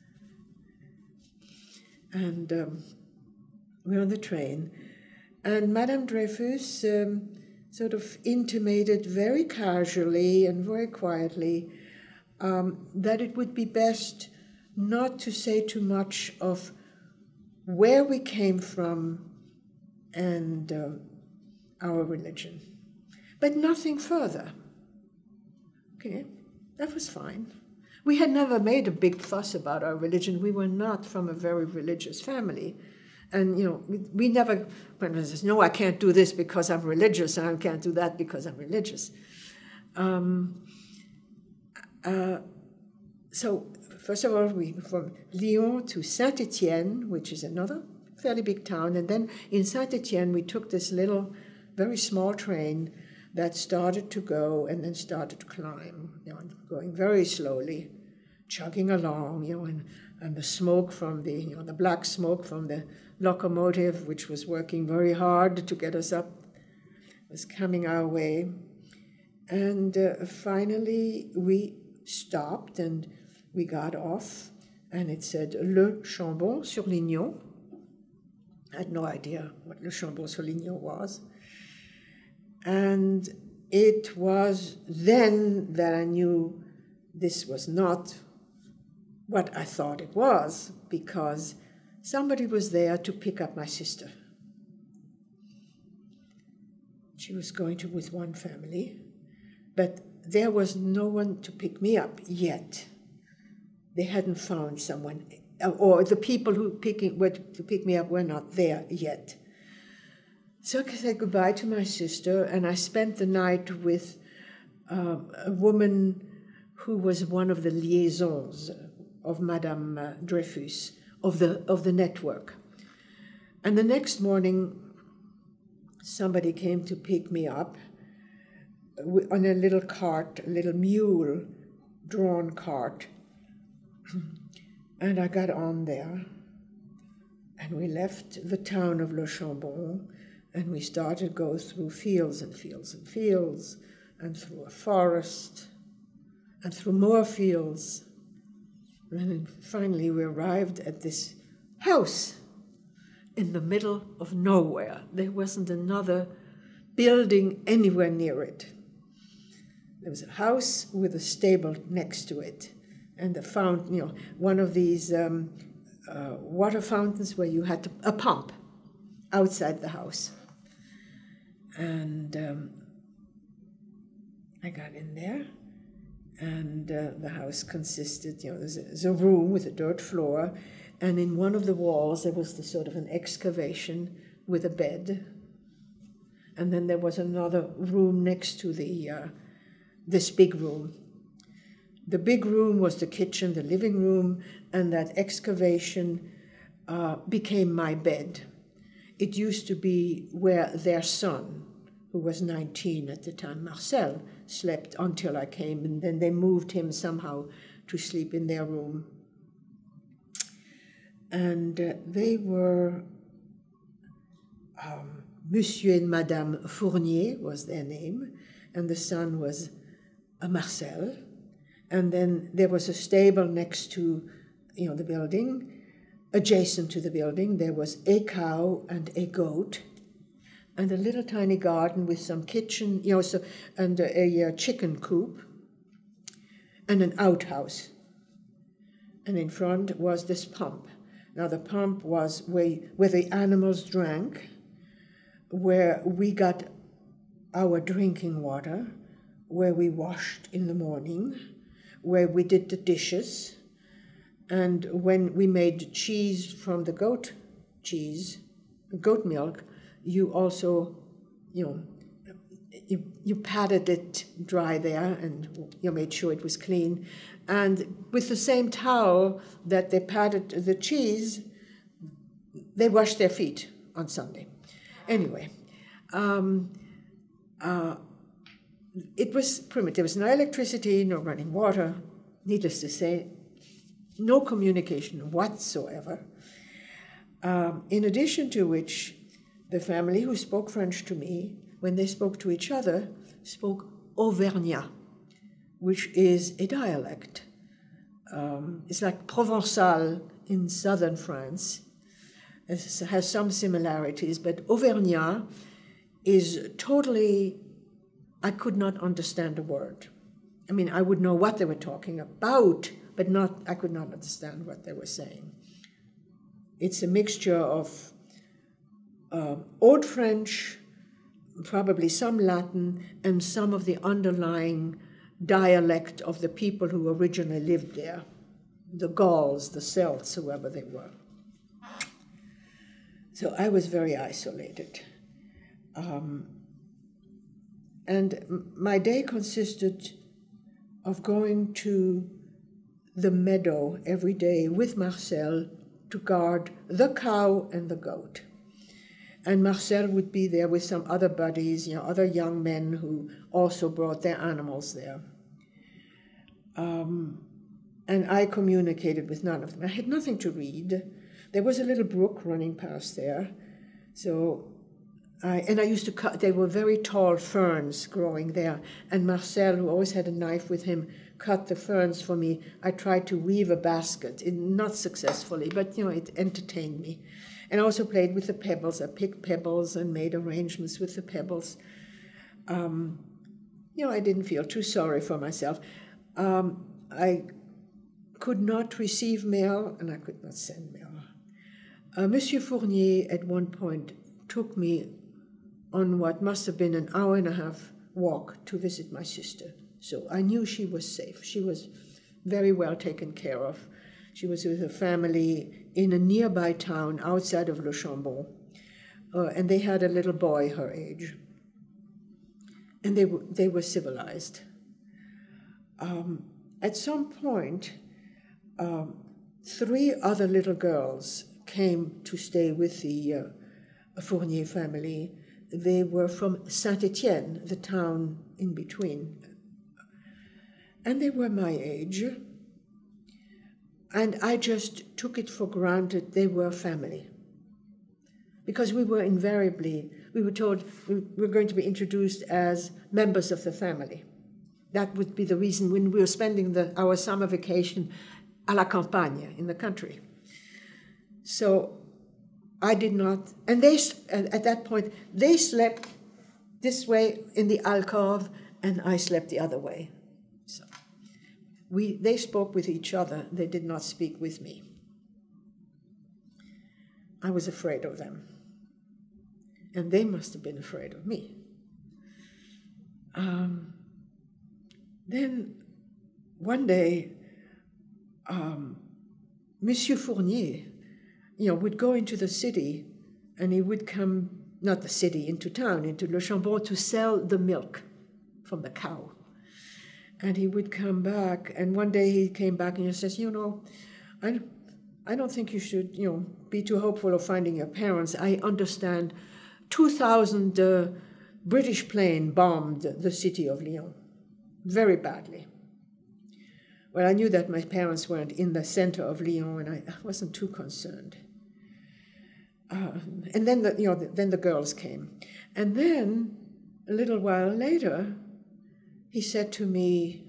And um, we were on the train, and Madame Dreyfus um, sort of intimated very casually and very quietly um, that it would be best not to say too much of where we came from and uh, our religion, but nothing further. Okay, that was fine. We had never made a big fuss about our religion. We were not from a very religious family. And, you know, we, we never went and said, no, I can't do this because I'm religious, and I can't do that because I'm religious. Um, uh, so, first of all, we from Lyon to Saint-Étienne, which is another fairly big town. And then in Saint-Étienne, we took this little, very small train that started to go and then started to climb, you know, going very slowly, chugging along, you know, and, and the smoke from the, you know, the black smoke from the locomotive, which was working very hard to get us up, was coming our way. And uh, finally we stopped and we got off, and it said Le Chambon sur Lignon. I had no idea what Le Chambon sur Lignon was. And it was then that I knew this was not what I thought it was, because somebody was there to pick up my sister. She was going to with one family, but there was no one to pick me up yet. They hadn't found someone, or the people who picking, were to pick me up were not there yet. So I said goodbye to my sister, and I spent the night with uh, a woman who was one of the liaisons of Madame uh, Dreyfus, of the, of the network. And the next morning, somebody came to pick me up on a little cart, a little mule-drawn cart. And I got on there, and we left the town of Le Chambon, and we started to go through fields and fields and fields, and through a forest, and through more fields. And then finally we arrived at this house in the middle of nowhere. There wasn't another building anywhere near it. There was a house with a stable next to it, and a fountain, you know, one of these um, uh, water fountains where you had to, a pump outside the house. And um, I got in there, and uh, the house consisted, you know, there's a, there's a room with a dirt floor, and in one of the walls there was the sort of an excavation with a bed. And then there was another room next to the uh, this big room. The big room was the kitchen, the living room, and that excavation uh, became my bed. It used to be where their son, who was nineteen at the time, Marcel, slept until I came, and then they moved him somehow to sleep in their room. And uh, they were, um, Monsieur and Madame Fournier was their name, and the son was uh, Marcel. And then there was a stable next to, you know, the building. Adjacent to the building, there was a cow and a goat, and a little tiny garden with some kitchen, you know, so, and a, a, a chicken coop, and an outhouse. And in front was this pump. Now the pump was where, where the animals drank, where we got our drinking water, where we washed in the morning, where we did the dishes. And when we made cheese from the goat cheese, goat milk, you also, you know, you, you patted it dry there, and you made sure it was clean. And with the same towel that they patted the cheese, they wash their feet on Sunday. Anyway, um, uh, it was primitive. There was no electricity, no running water, needless to say, no communication whatsoever. Um, in addition to which, the family who spoke French to me, when they spoke to each other, spoke Auvergnat, which is a dialect. Um, it's like Provençal in southern France. It has some similarities, but Auvergnat is totally, I could not understand a word. I mean, I would know what they were talking about, but not, I could not understand what they were saying. It's a mixture of uh, Old French, probably some Latin, and some of the underlying dialect of the people who originally lived there, the Gauls, the Celts, whoever they were. So I was very isolated. Um, and my day consisted of going to the meadow every day with Marcel to guard the cow and the goat. And Marcel would be there with some other buddies, you know, other young men who also brought their animals there. Um, and I communicated with none of them. I had nothing to read. There was a little brook running past there. So I, and I used to cut, they were very tall ferns growing there. And Marcel, who always had a knife with him, cut the ferns for me. I tried to weave a basket, it, not successfully, but you know, it entertained me. And I also played with the pebbles. I picked pebbles and made arrangements with the pebbles. Um, you know, I didn't feel too sorry for myself. Um, I could not receive mail, and I could not send mail. Uh, Monsieur Fournier, at one point, took me on what must have been an hour and a half walk to visit my sister. So I knew she was safe. She was very well taken care of. She was with her family in a nearby town outside of Le Chambon, uh, and they had a little boy her age. And they, w they were civilized. Um, at some point, um, three other little girls came to stay with the uh, Fournier family. They were from Saint-Étienne, the town in between. And they were my age. And I just took it for granted they were family. Because we were invariably, we were told we were going to be introduced as members of the family. That would be the reason when we were spending the, our summer vacation à la campagne, in the country. So I did not, and they, at that point, they slept this way in the alcove, and I slept the other way. So we, they spoke with each other, they did not speak with me. I was afraid of them, and they must have been afraid of me. Um, then one day, um, Monsieur Fournier, you know, would go into the city, and he would come, not the city, into town, into Le Chambon, to sell the milk from the cow. And he would come back, and one day he came back and he says, you know, I, I don't think you should, you know, be too hopeful of finding your parents. I understand two thousand uh, British planes bombed the city of Lyon, very badly. Well, I knew that my parents weren't in the center of Lyon, and I wasn't too concerned. Uh, and then the, you know, the, then the girls came. And then, a little while later, he said to me,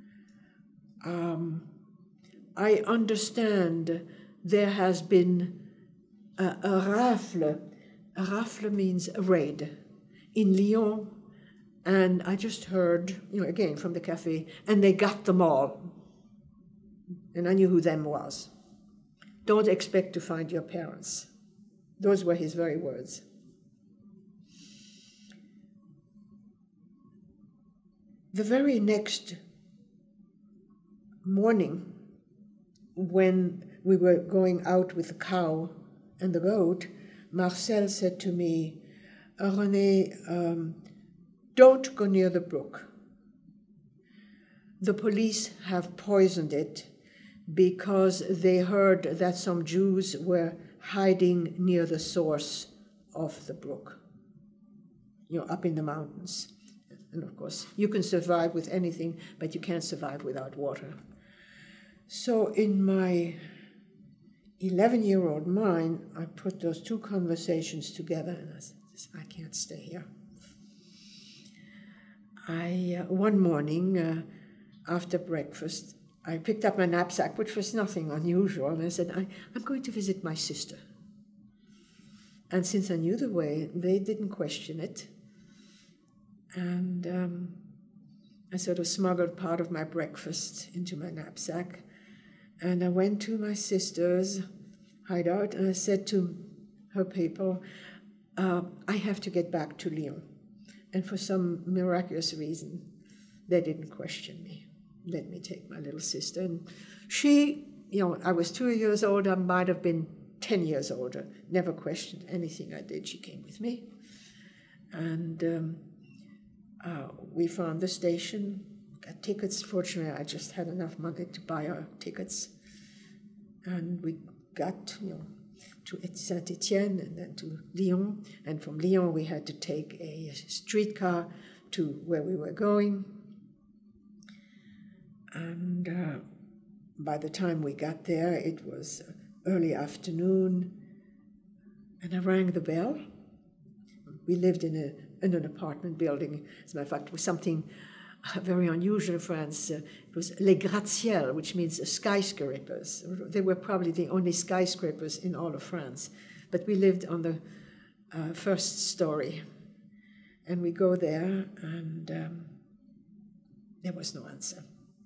um, I understand there has been a, a rafle. A rafle means a raid in Lyon. And I just heard, you know, again from the cafe, and they got them all. And I knew who them was. Don't expect to find your parents. Those were his very words. The very next morning, when we were going out with the cow and the goat, Marcel said to me, Renée, um, don't go near the brook. The police have poisoned it because they heard that some Jews were hiding near the source of the brook, you know, up in the mountains. And of course, you can survive with anything, but you can't survive without water. So in my eleven-year-old mind, I put those two conversations together, and I said, I can't stay here. I, uh, one morning, uh, after breakfast, I picked up my knapsack, which was nothing unusual, and I said, I, I'm going to visit my sister. And since I knew the way, they didn't question it. And um, I sort of smuggled part of my breakfast into my knapsack. And I went to my sister's hideout, and I said to her people, uh, I have to get back to Lyon. And for some miraculous reason, they didn't question me. Let me take my little sister. And she, you know, I was two years old, I might have been ten years older, never questioned anything I did. She came with me. And um, uh, we found the station, got tickets. Fortunately, I just had enough money to buy our tickets. And we got, you know, to Saint-Étienne and then to Lyon. And from Lyon, we had to take a streetcar to where we were going. And uh, by the time we got there, it was early afternoon, and I rang the bell. We lived in, a, in an apartment building. As a matter of fact, it was something very unusual in France. Uh, it was les gratte-ciels, which means skyscrapers. They were probably the only skyscrapers in all of France. But we lived on the uh, first story. And we go there, and um, there was no answer.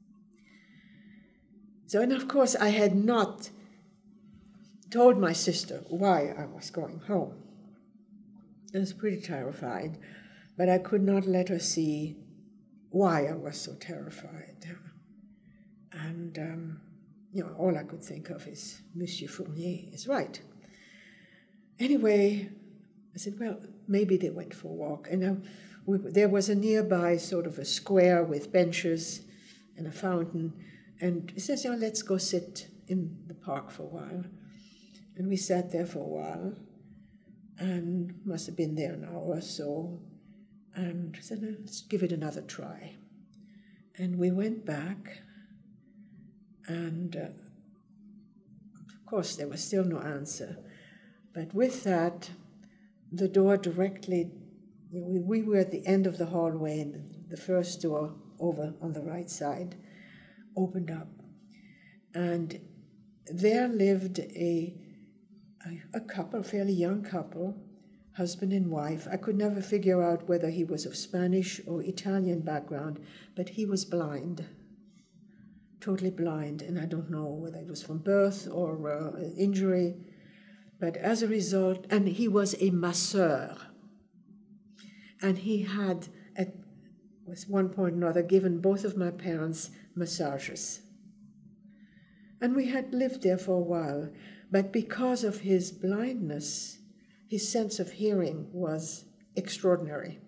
So, and of course, I had not told my sister why I was going home. I was pretty terrified, but I could not let her see why I was so terrified. And, um, you know, all I could think of is, Monsieur Fournier is right. Anyway, I said, well, maybe they went for a walk. And uh, we, there was a nearby sort of a square with benches and a fountain. And he says, you know, let's go sit in the park for a while. And we sat there for a while, and must have been there an hour or so, and said, let's give it another try. And we went back, and uh, of course there was still no answer. But with that, the door directly, you know, we, we were at the end of the hallway, and the first door over on the right side opened up. And there lived a, a, a couple, a fairly young couple, husband and wife. I could never figure out whether he was of Spanish or Italian background, but he was blind, totally blind, and I don't know whether it was from birth or uh, injury. But as a result, and he was a masseur, and he had, at was one point or another, given both of my parents massages. And we had lived there for a while, but because of his blindness, his sense of hearing was extraordinary.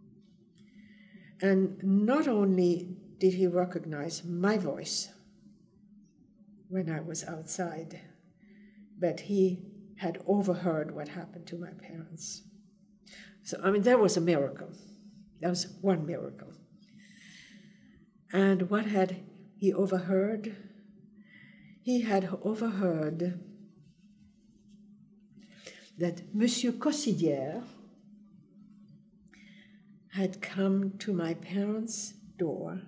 And not only did he recognize my voice when I was outside, but he had overheard what happened to my parents. So, I mean, that was a miracle. That was one miracle. And what had he overheard? He had overheard that Monsieur Cossidière had come to my parents' door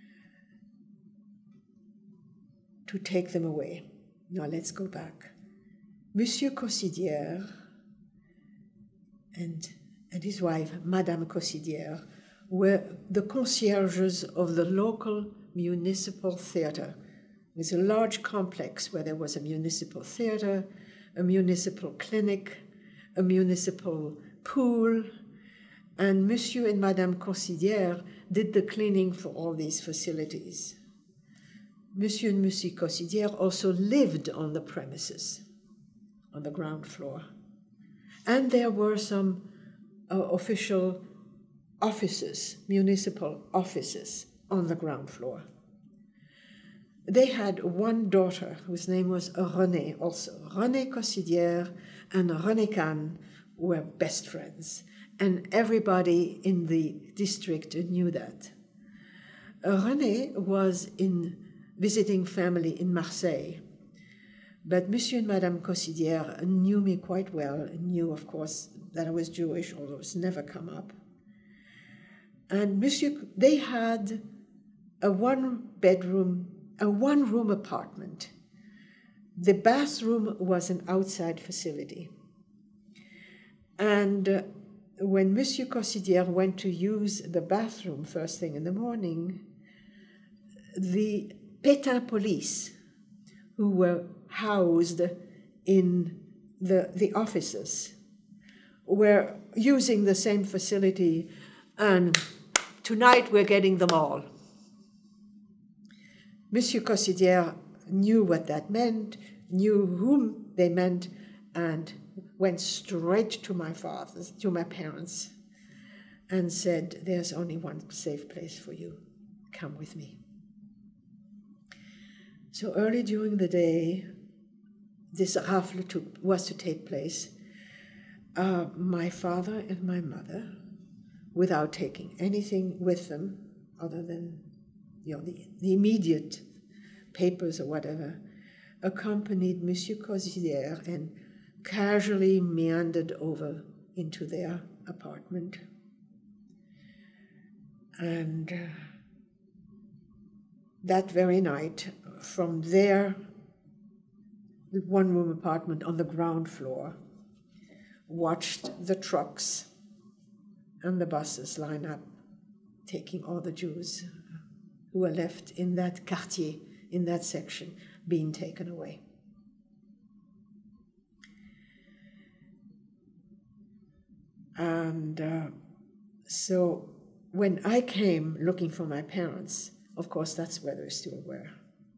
to take them away. Now let's go back. Monsieur Cossidière and, and his wife, Madame Cossidière, were the concierges of the local municipal theater. It was a large complex where there was a municipal theater, a municipal clinic, a municipal pool, and Monsieur and Madame Cossidière did the cleaning for all these facilities. Monsieur and Monsieur Cossidière also lived on the premises, on the ground floor. And there were some uh, official offices, municipal offices, on the ground floor. they had one daughter whose name was Renée also. Renée Kann and Renée Kann were best friends, and everybody in the district knew that. Renée was in visiting family in Marseille, but Monsieur and Madame Cossidière knew me quite well, and knew, of course, that I was Jewish, although it's never come up. And Monsieur, they had a one-bedroom, a one-room apartment. The bathroom was an outside facility. And uh, when Monsieur Cossidière went to use the bathroom first thing in the morning, the Pétain police, who were housed in the, the offices, were using the same facility, and tonight we're getting them all. Monsieur Cossidière knew what that meant, knew whom they meant, and went straight to my father's, to my parents, and said, "There's only one safe place for you. Come with me." So early during the day, this rafle took, was to take place. Uh, my father and my mother, without taking anything with them other than, you know, the, the immediate papers or whatever, accompanied Monsieur Cossidière and casually meandered over into their apartment. And uh, that very night, from their one-room apartment on the ground floor, watched the trucks and the buses line up, taking all the Jews who were left in that quartier, in that section, being taken away. And uh, so when I came looking for my parents, of course, that's where they still were.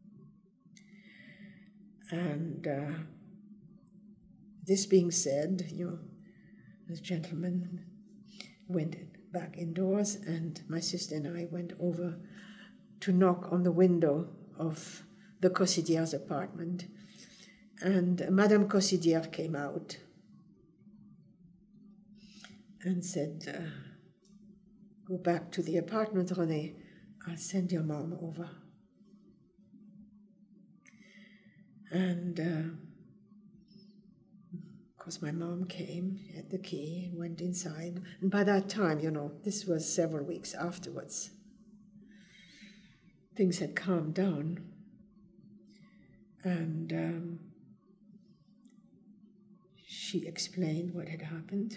And uh, this being said, you know, the gentleman went back indoors, and my sister and I went over to knock on the window of the Cossidière's apartment. And Madame Cossidière came out and said, uh, "Go back to the apartment, Renée. I'll send your mom over." And uh, of course, my mom came, had the key, went inside. And by that time, you know, this was several weeks afterwards, things had calmed down. And um, she explained what had happened.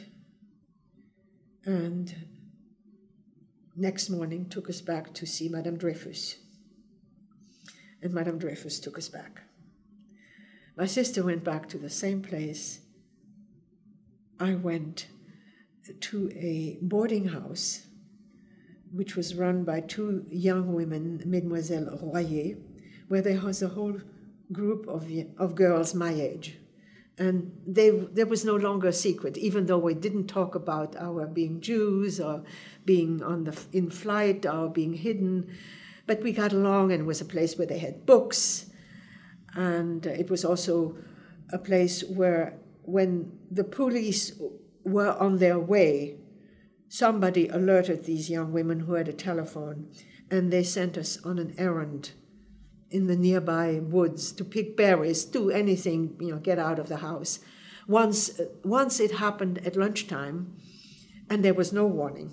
And next morning took us back to see Madame Dreyfus. And Madame Dreyfus took us back. My sister went back to the same place. I went to a boarding house, which was run by two young women, Mesdemoiselles Royer, where there was a whole group of, of girls my age. And they, there was no longer a secret, even though we didn't talk about our being Jews or being on the, in flight or being hidden. But we got along, and it was a place where they had books. And it was also a place where, when the police were on their way, somebody alerted these young women who had a telephone, and they sent us on an errand in the nearby woods to pick berries, do anything, you know, get out of the house. Once, once it happened at lunchtime, and there was no warning.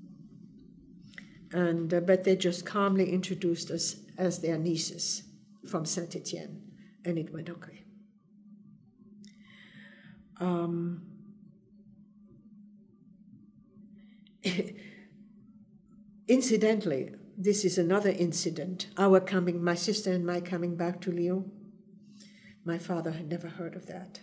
And uh, but they just calmly introduced us as their nieces from Saint-Étienne, and it went okay. Um, incidentally, this is another incident. Our coming, my sister and my coming back to Lyon. My father had never heard of that.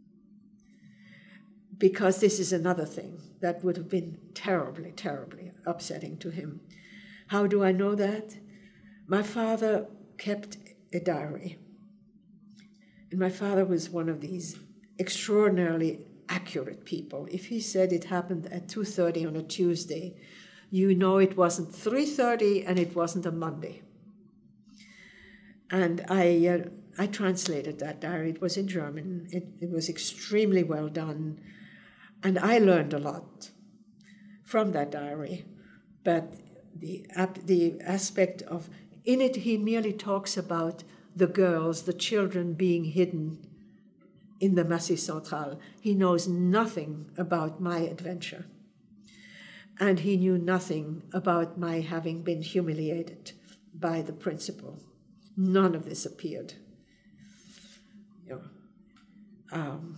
Because this is another thing that would have been terribly, terribly upsetting to him. How do I know that? My father kept a diary. And my father was one of these extraordinarily accurate people. If he said it happened at two thirty on a Tuesday, you know it wasn't three thirty and it wasn't a Monday. And I, uh, I translated that diary. It was in German. It, it was extremely well done. And I learned a lot from that diary. But the, the aspect of, in it, he merely talks about the girls, the children being hidden in the Massif Central. He knows nothing about my adventure. And he knew nothing about my having been humiliated by the principal. None of this appeared. You know, um,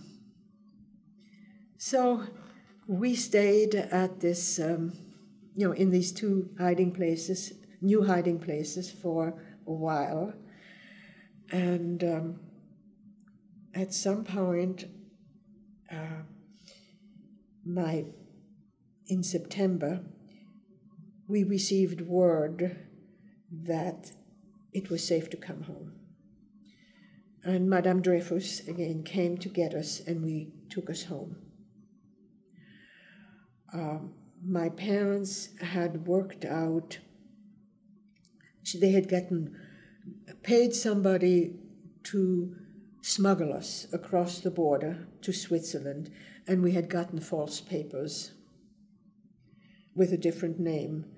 so we stayed at this, um, you know, in these two hiding places, new hiding places for a while. And um, at some point, uh, my in September, we received word that it was safe to come home. And Madame Dreyfus, again, came to get us, and we took us home. Um, my parents had worked out, they had gotten, paid somebody to smuggle us across the border to Switzerland, and we had gotten false papers with a different name.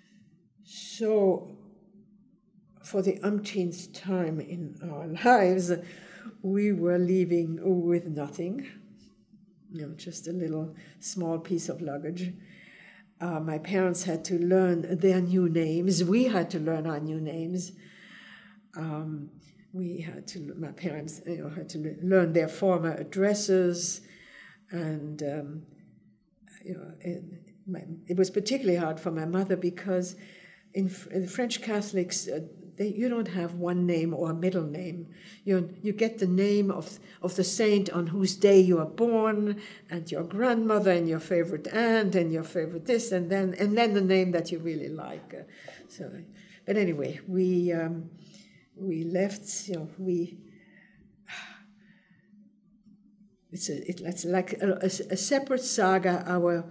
So for the umpteenth time in our lives, we were leaving with nothing, you know, just a little small piece of luggage. Uh, my parents had to learn their new names. We had to learn our new names. Um, we had to, my parents, you know, had to learn their former addresses, and um, you know, it, my, it was particularly hard for my mother because in, in French Catholics, uh, they, you don't have one name or a middle name. You you get the name of of the saint on whose day you are born, and your grandmother, and your favorite aunt, and your favorite this, and then and then the name that you really like. Uh, so, but anyway, we um, we left. You know, we. It's a, it, it's like a, a, a separate saga. Our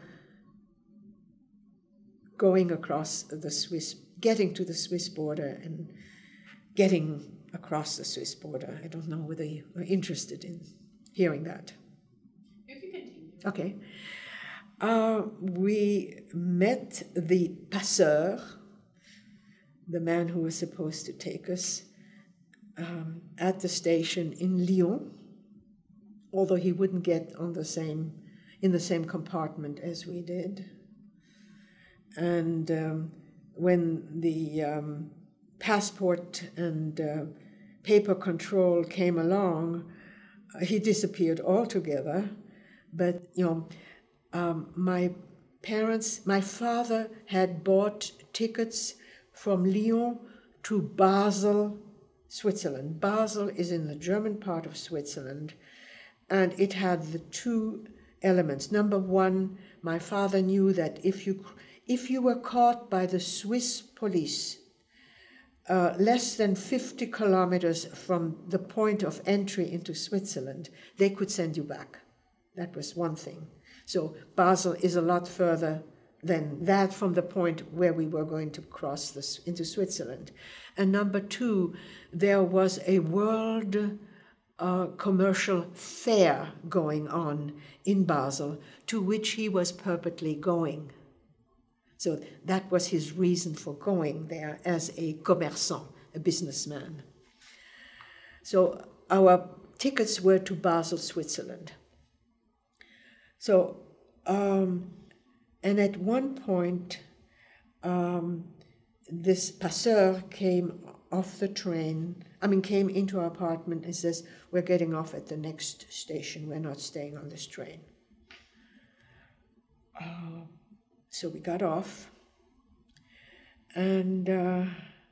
going across the Swiss, getting to the Swiss border and getting across the Swiss border. I don't know whether you are interested in hearing that. You can continue. Okay. Uh, we met the passeur, the man who was supposed to take us, um, at the station in Lyon, although he wouldn't get on the same, in the same compartment as we did. And um, when the um, passport and uh, paper control came along, uh, he disappeared altogether. But, you know, um, my parents, my father had bought tickets from Lyon to Basel, Switzerland. Basel is in the German part of Switzerland, and it had the two elements. Number one, my father knew that if you If you were caught by the Swiss police uh, less than fifty kilometers from the point of entry into Switzerland, they could send you back. That was one thing. So Basel is a lot further than that from the point where we were going to cross this into Switzerland. And number two, there was a world uh, commercial fair going on in Basel, to which he was purportedly going. So that was his reason for going there as a commerçant, a businessman. So our tickets were to Basel, Switzerland. So, um, and at one point, um, this passeur came off the train, I mean, came into our apartment and says, "We're getting off at the next station. We're not staying on this train." Uh, So we got off, and uh,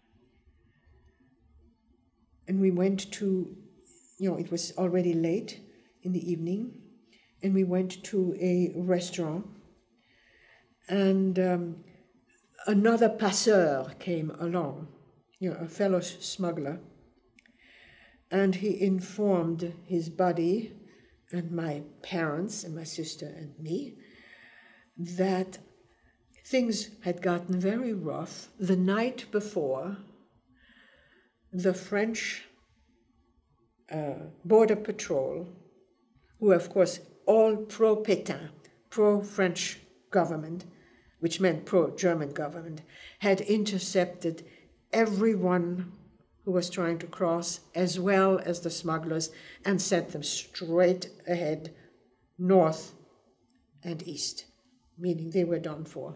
and we went to, you know, it was already late in the evening, and we went to a restaurant, and um, another passeur came along, you know, a fellow smuggler, and he informed his buddy and my parents and my sister and me that things had gotten very rough the night before. the French uh, border patrol, who of course all pro-Pétain, pro-French government, which meant pro-German government, had intercepted everyone who was trying to cross, as well as the smugglers, and sent them straight ahead north and east, meaning they were done for.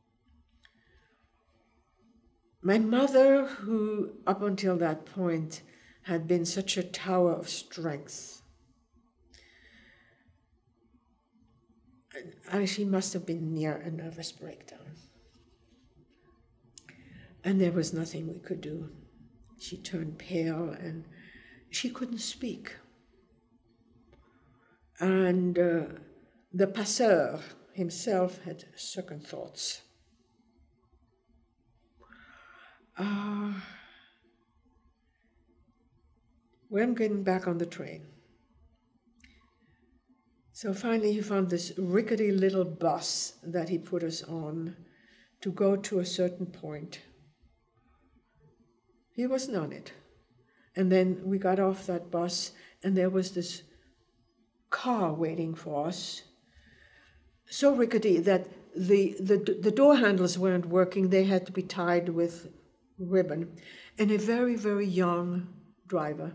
My mother, who up until that point had been such a tower of strength, and she must have been near a nervous breakdown. And there was nothing we could do. She turned pale and she couldn't speak. And uh, the passeur himself had second thoughts. Uh, we're getting back on the train. So finally he found this rickety little bus that he put us on to go to a certain point. He wasn't on it. And then we got off that bus and there was this car waiting for us, so rickety that the, the, the door handles weren't working. They had to be tied with ribbon. And a very, very young driver.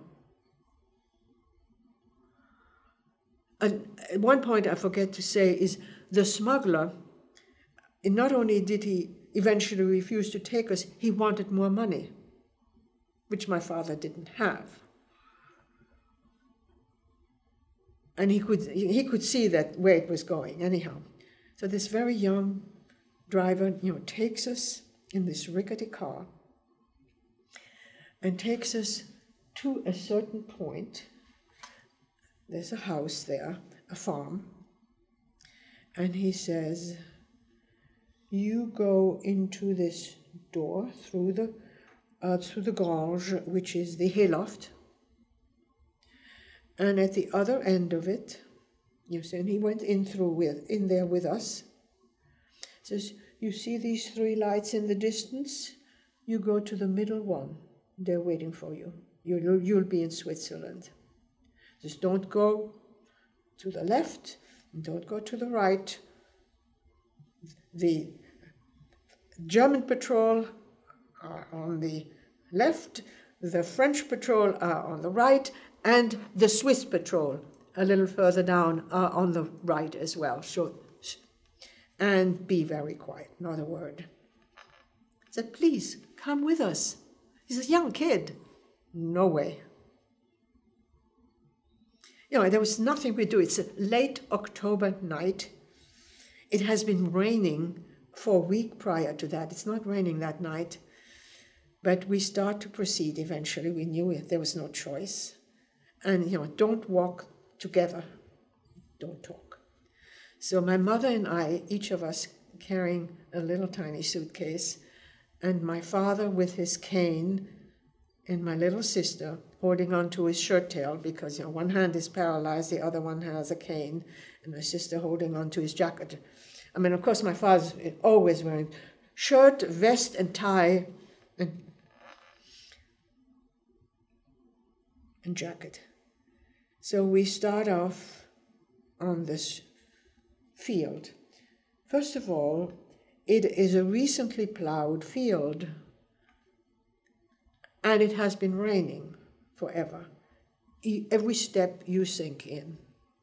And at one point I forget to say is the smuggler, and not only did he eventually refuse to take us, he wanted more money, which my father didn't have. And he could, he could see that where it was going anyhow. So this very young driver, you know, takes us in this rickety car and takes us to a certain point. There's a house there, a farm, and he says, you go into this door through the uh, through the grange, which is the hayloft, and at the other end of it, you see, and he went in through with in there with us. Says, you see these three lights in the distance? You go to the middle one. They're waiting for you. You'll you'll be in Switzerland. Just don't go to the left, and don't go to the right. The German patrol are on the left, the French patrol are on the right, and the Swiss patrol, a little further down, are on the right as well. So, and be very quiet, not a word. I said, please, come with us. He's a young kid. No way. You know, there was nothing we do. It's a late October night. It has been raining for a week prior to that. It's not raining that night. But we start to proceed eventually. We knew it. There was no choice. And, you know, don't walk together. Don't talk. So my mother and I, each of us carrying a little tiny suitcase, and my father with his cane, and my little sister holding on to his shirt tail because, you know, one hand is paralyzed, the other one has a cane, and my sister holding on to his jacket. I mean, of course, my father's always wearing shirt, vest, and tie, and, and jacket. So we start off on this field. First of all, it is a recently plowed field, and it has been raining forever. Every step you sink in.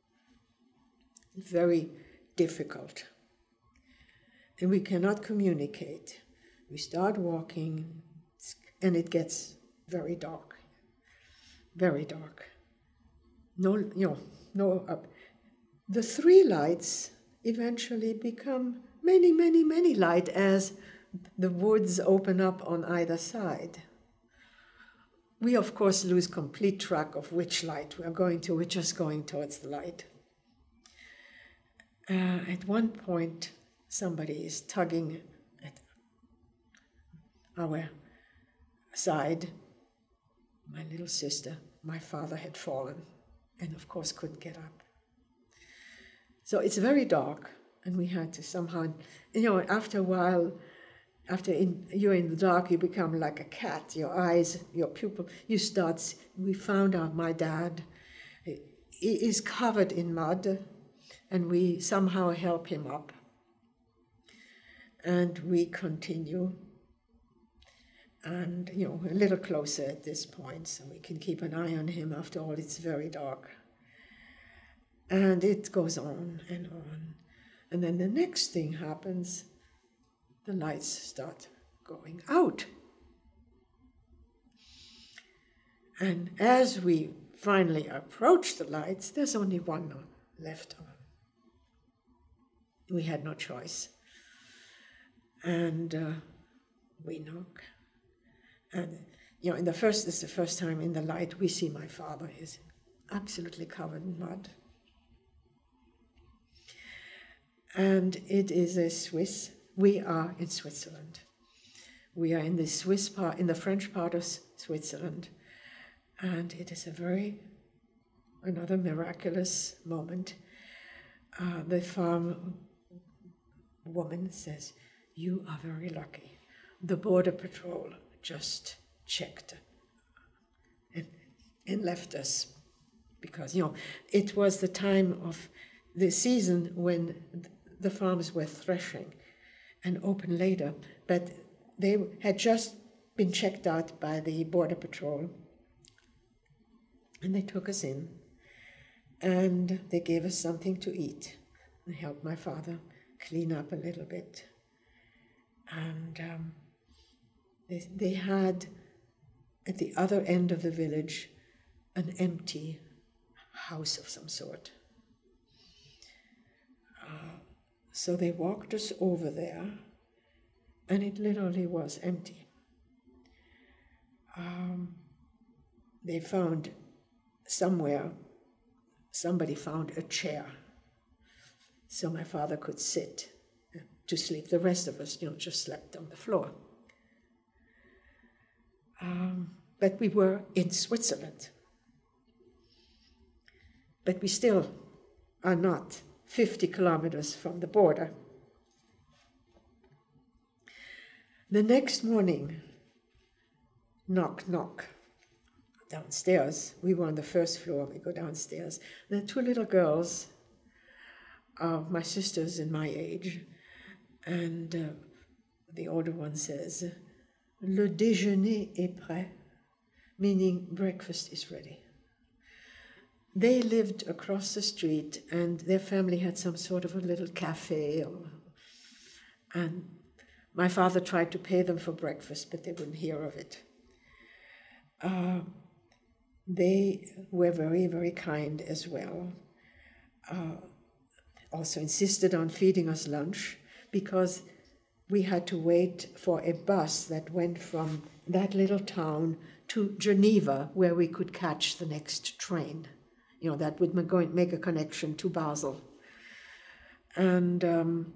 Very difficult. And we cannot communicate. We start walking, and it gets very dark. Very dark. No, you know, no up. The three lights eventually become many, many, many light as the woods open up on either side. We, of course, lose complete track of which light we are going to. We're just going towards the light. Uh, at one point, somebody is tugging at our side. My little sister, my father had fallen, and of course couldn't get up. So it's very dark, and we had to somehow, you know, after a while, after in, you're in the dark, you become like a cat. Your eyes, your pupil, you start, we found out my dad is covered in mud, and we somehow help him up. And we continue, and, you know, a little closer at this point, so we can keep an eye on him. After all, it's very dark. And it goes on and on. And then the next thing happens, the lights start going out. And as we finally approach the lights, there's only one left on. We had no choice. And uh, we knock. And, you know, in the first, this is the first time in the light we see my father. He's absolutely covered in mud. And it is a Swiss. We are in Switzerland. We are in the Swiss part, in the French part of Switzerland. And it is a very, another miraculous moment. Uh, the farm woman says, "You are very lucky. The border patrol just checked and, and left us." Because, you know, it was the time of the season when the farms were threshing and open later, but they had just been checked out by the border patrol. And they took us in, and they gave us something to eat. They helped my father clean up a little bit. And um, they, they had, at the other end of the village, an empty house of some sort. Uh, so they walked us over there, and it literally was empty. Um, they found somewhere, somebody found a chair so my father could sit to sleep. The rest of us, you know, just slept on the floor. Um, but we were in Switzerland. But we still are not fifty kilometers from the border. The next morning, knock, knock. Downstairs, we were on the first floor, we go downstairs. There are two little girls, uh, my sisters in my age, and uh, the older one says, "Le déjeuner est prêt," meaning breakfast is ready. They lived across the street, and their family had some sort of a little cafe, or, and my father tried to pay them for breakfast, but they wouldn't hear of it. Uh, They were very, very kind as well. Uh, also insisted on feeding us lunch because we had to wait for a bus that went from that little town to Geneva, where we could catch the next train. You know, that would make a connection to Basel. And um,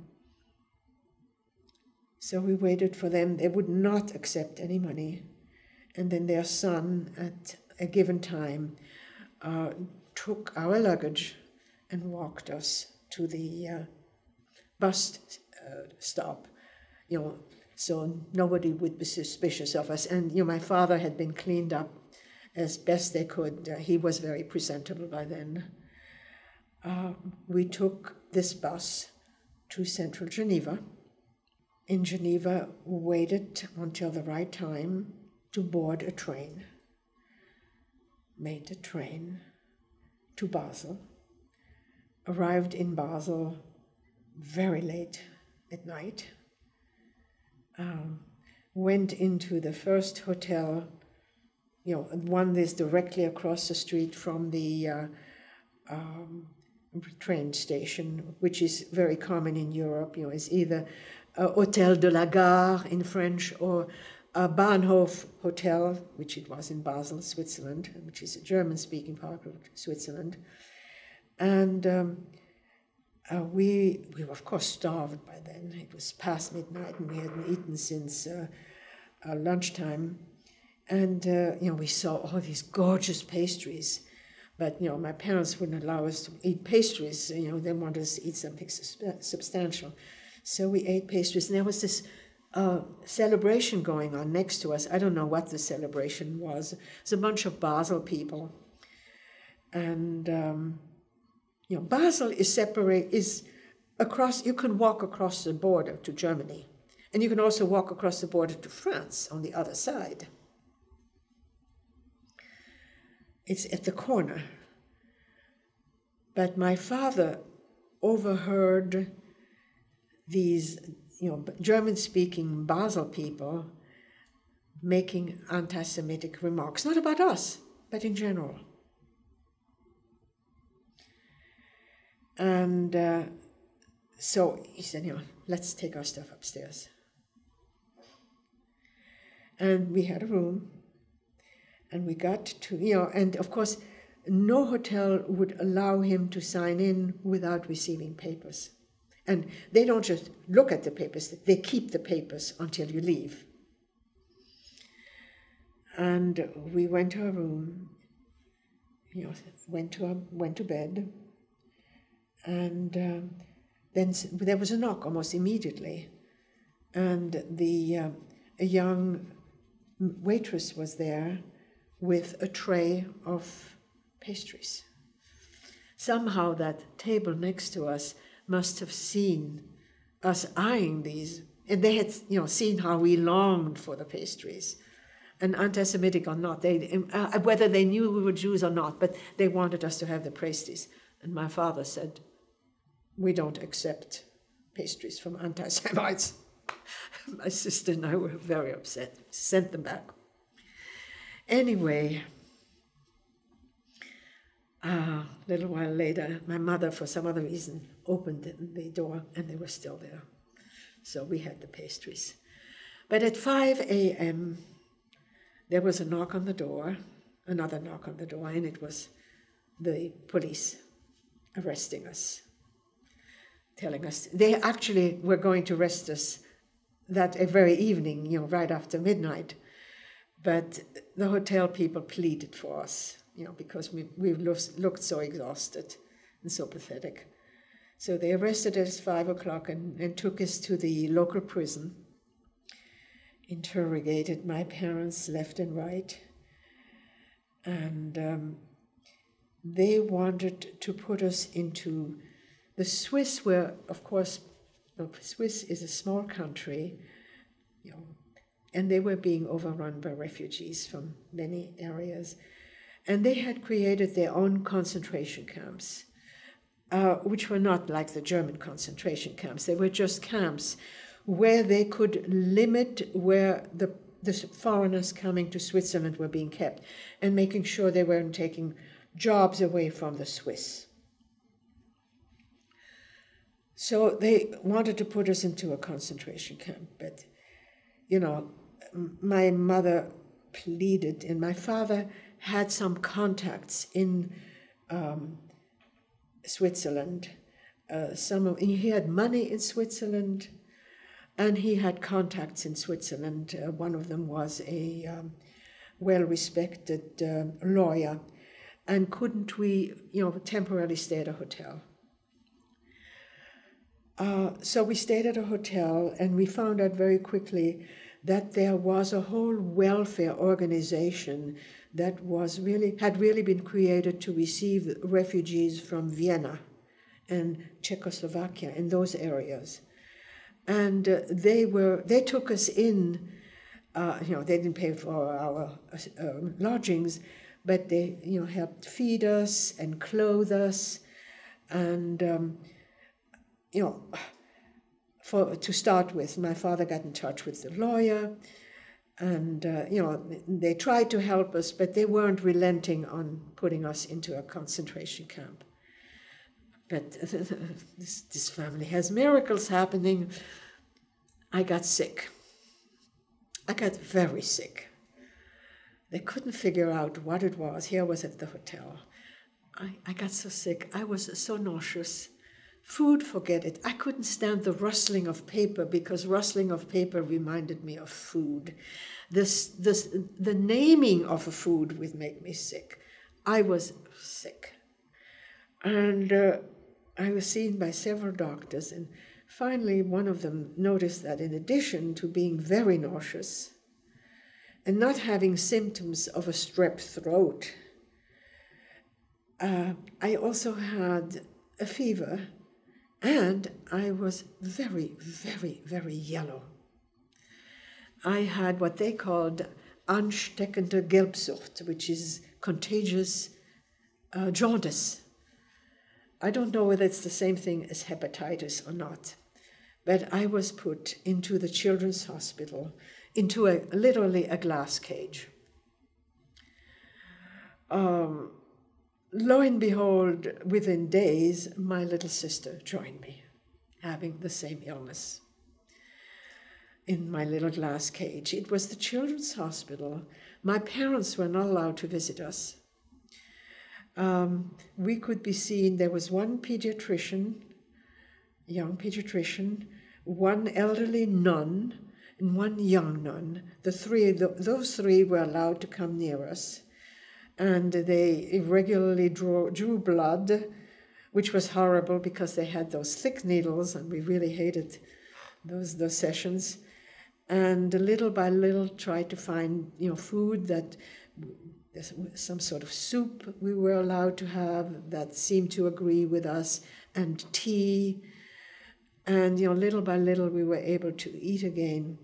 so we waited for them. They would not accept any money. And then their son, at a given time, uh, took our luggage and walked us to the uh, bus uh, stop, you know, so nobody would be suspicious of us. And, you know, my father had been cleaned up as best they could. Uh, he was very presentable by then. Uh, we took this bus to central Geneva. In Geneva, waited until the right time to board a train. Made the train to Basel, arrived in Basel very late at night, um, went into the first hotel, you know, one that's directly across the street from the uh, um, train station, which is very common in Europe. You know, it's either uh, Hôtel de la Gare in French, or a Bahnhof Hotel, which it was in Basel, Switzerland, which is a German-speaking part of Switzerland. And um, uh, we, we were, of course, starved by then. It was past midnight, and we hadn't eaten since uh, uh, lunchtime. And, uh, you know, we saw all these gorgeous pastries. But, you know, my parents wouldn't allow us to eat pastries. You know, they wanted us to eat something substantial. So we ate pastries. And there was this a celebration going on next to us. I don't know what the celebration was. It's a bunch of Basel people. And, um, you know, Basel is separate, is across, you can walk across the border to Germany. And you can also walk across the border to France on the other side. It's at the corner. But my father overheard these, you know, German-speaking Basel people making anti-Semitic remarks, not about us, but in general. And uh, so he said, you know, let's take our stuff upstairs. And we had a room, and we got to, you know, and of course, no hotel would allow him to sign in without receiving papers. And they don't just look at the papers, they keep the papers until you leave. And we went to our room, you know, went to, our, went to bed, and um, then there was a knock almost immediately. And the uh, a young waitress was there with a tray of pastries. Somehow that table next to us must have seen us eyeing these, and they had, you know, seen how we longed for the pastries, and anti-Semitic or not, they, uh, whether they knew we were Jews or not, but they wanted us to have the pastries. And my father said, "We don't accept pastries from anti-Semites." My sister and I were very upset, sent them back. Anyway, a uh, little while later, my mother, for some other reason, opened the door, and they were still there. So we had the pastries. But at five a m, there was a knock on the door, another knock on the door, and it was the police arresting us, telling us, they actually were going to arrest us that very evening, you know, right after midnight. But the hotel people pleaded for us, you know, because we, we looked so exhausted and so pathetic. So they arrested us at five o'clock and, and took us to the local prison, interrogated my parents left and right, and um, they wanted to put us into the Swiss, where, of course, the Swiss is a small country, you know, and they were being overrun by refugees from many areas. And they had created their own concentration camps, uh, which were not like the German concentration camps. They were just camps where they could limit where the, the foreigners coming to Switzerland were being kept, and making sure they weren't taking jobs away from the Swiss. So they wanted to put us into a concentration camp, but, you know, my mother pleaded, and my father had some contacts in um, Switzerland. Uh, some of, he had money in Switzerland, and he had contacts in Switzerland. Uh, one of them was a um, well-respected uh, lawyer, and couldn't we, you know, temporarily stay at a hotel? Uh, so we stayed at a hotel, and we found out very quickly that there was a whole welfare organization that was really had really been created to receive refugees from Vienna and Czechoslovakia in those areas, and uh, they were they took us in. Uh, you know, they didn't pay for our uh, lodgings, but they, you know, helped feed us and clothe us, and. Um, You know, for to start with, my father got in touch with the lawyer, and uh, you know, they tried to help us, but they weren't relenting on putting us into a concentration camp. But this, this family has miracles happening. I got sick. I got very sick. They couldn't figure out what it was. Here I was at the hotel. I, I got so sick. I was so nauseous. Food, forget it. I couldn't stand the rustling of paper, because rustling of paper reminded me of food. This, this, the naming of a food would make me sick. I was sick. And uh, I was seen by several doctors, and finally, one of them noticed that in addition to being very nauseous and not having symptoms of a strep throat, uh, I also had a fever, and I was very, very, very yellow. I had what they called ansteckende Gelbsucht, which is contagious uh, jaundice. I don't know whether it's the same thing as hepatitis or not, but I was put into the children's hospital, into a literally a glass cage. Um, lo and behold, within days, my little sister joined me, having the same illness, in my little glass cage. It was the children's hospital. My parents were not allowed to visit us. Um, we could be seen, there was one pediatrician, young pediatrician, one elderly nun, and one young nun. The three, the, those three were allowed to come near us. And they regularly drew, drew blood, which was horrible because they had those thick needles, and we really hated those, those sessions. And little by little tried to find, you know, food that, some sort of soup we were allowed to have that seemed to agree with us, and tea. And, you know, little by little we were able to eat again.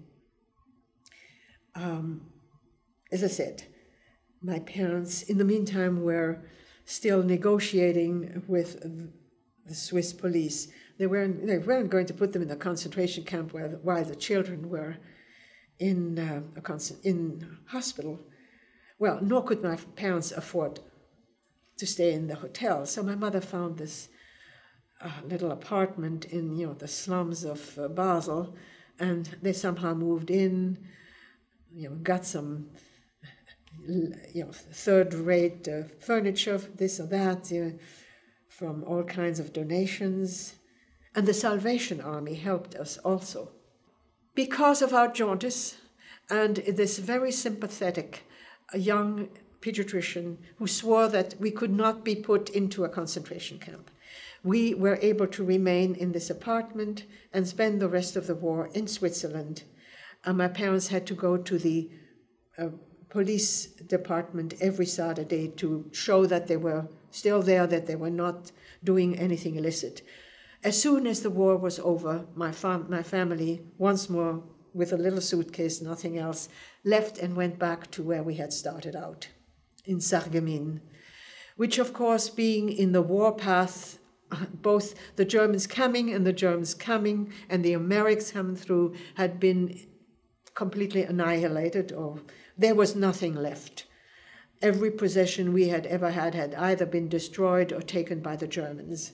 Um, as I said, my parents, in the meantime, were still negotiating with the Swiss police. They weren't, they weren't going to put them in a concentration camp where, while the children were in uh, a concent- in hospital. Well, nor could my parents afford to stay in the hotel. So my mother found this uh, little apartment in, you know, the slums of uh, Basel, and they somehow moved in, you know, got some, you know, third-rate uh, furniture, this or that, you know, from all kinds of donations. And the Salvation Army helped us also. Because of our jaundice and this very sympathetic a young pediatrician who swore that we could not be put into a concentration camp, we were able to remain in this apartment and spend the rest of the war in Switzerland. And my parents had to go to the uh, police department every Saturday to show that they were still there, that they were not doing anything illicit. As soon as the war was over, my, fam- my family, once more with a little suitcase, nothing else, left and went back to where we had started out, in Sarreguemines, which, of course, being in the war path, both the Germans coming and the Germans coming and the Americans coming through had been completely annihilated, or there was nothing left. Every possession we had ever had had either been destroyed or taken by the Germans.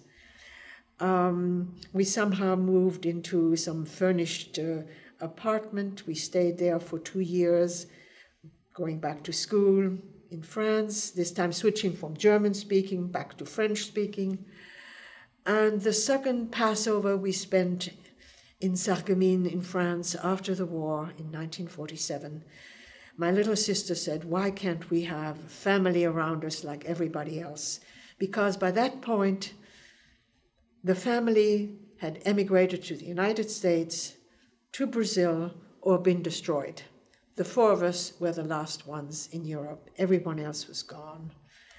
Um, we somehow moved into some furnished uh, apartment. We stayed there for two years, going back to school in France, this time switching from German-speaking back to French-speaking. And the second Passover we spent in Sarreguemines in France after the war in nineteen forty-seven. My little sister said, why can't we have family around us like everybody else? Because by that point, the family had emigrated to the United States, to Brazil, or been destroyed. The four of us were the last ones in Europe. Everyone else was gone.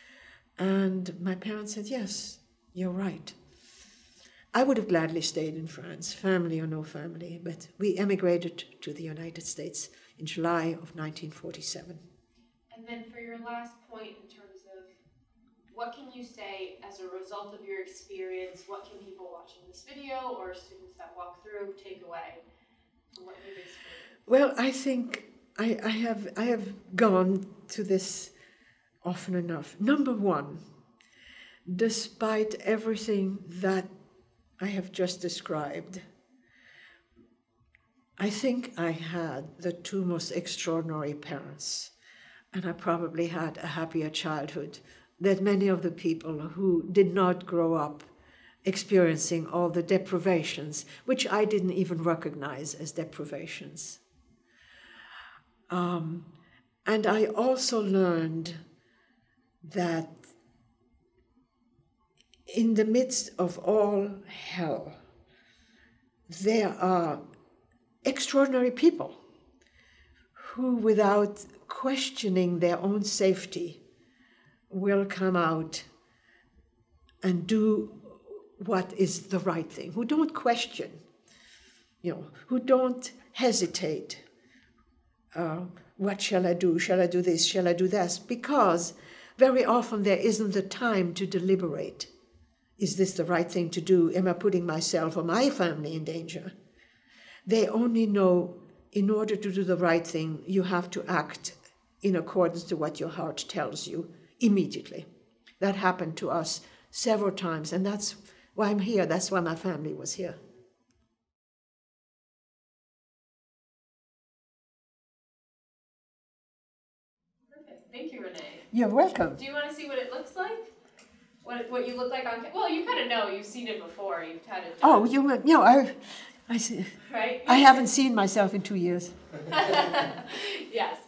And my parents said, yes, you're right. I would have gladly stayed in France, family or no family, but we emigrated to the United States in July of nineteen forty-seven. And then for your last point in terms of what can you say as a result of your experience, what can people watching this video or students that walk through take away from what you've experienced? Well, I think I, I have I have gone to this often enough. Number one, despite everything that I have just described, I think I had the two most extraordinary parents, and I probably had a happier childhood than many of the people who did not grow up experiencing all the deprivations, which I didn't even recognize as deprivations. Um, and I also learned that in the midst of all hell, there are extraordinary people who, without questioning their own safety, will come out and do what is the right thing, who don't question, you know, who don't hesitate. Uh, what shall I do? Shall I do this? Shall I do that? Because very often there isn't the time to deliberate. Is this the right thing to do? Am I putting myself or my family in danger? They only know in order to do the right thing, you have to act in accordance to what your heart tells you immediately. That happened to us several times, and that's why I'm here. That's why my family was here. Perfect. Thank you, Renee. You're welcome. Do you want to see what it looks like? What what you look like on? Well, you kind of know. You've seen it before. You've had it. Oh, you you know I, I see. Right. I haven't seen myself in two years. Yes.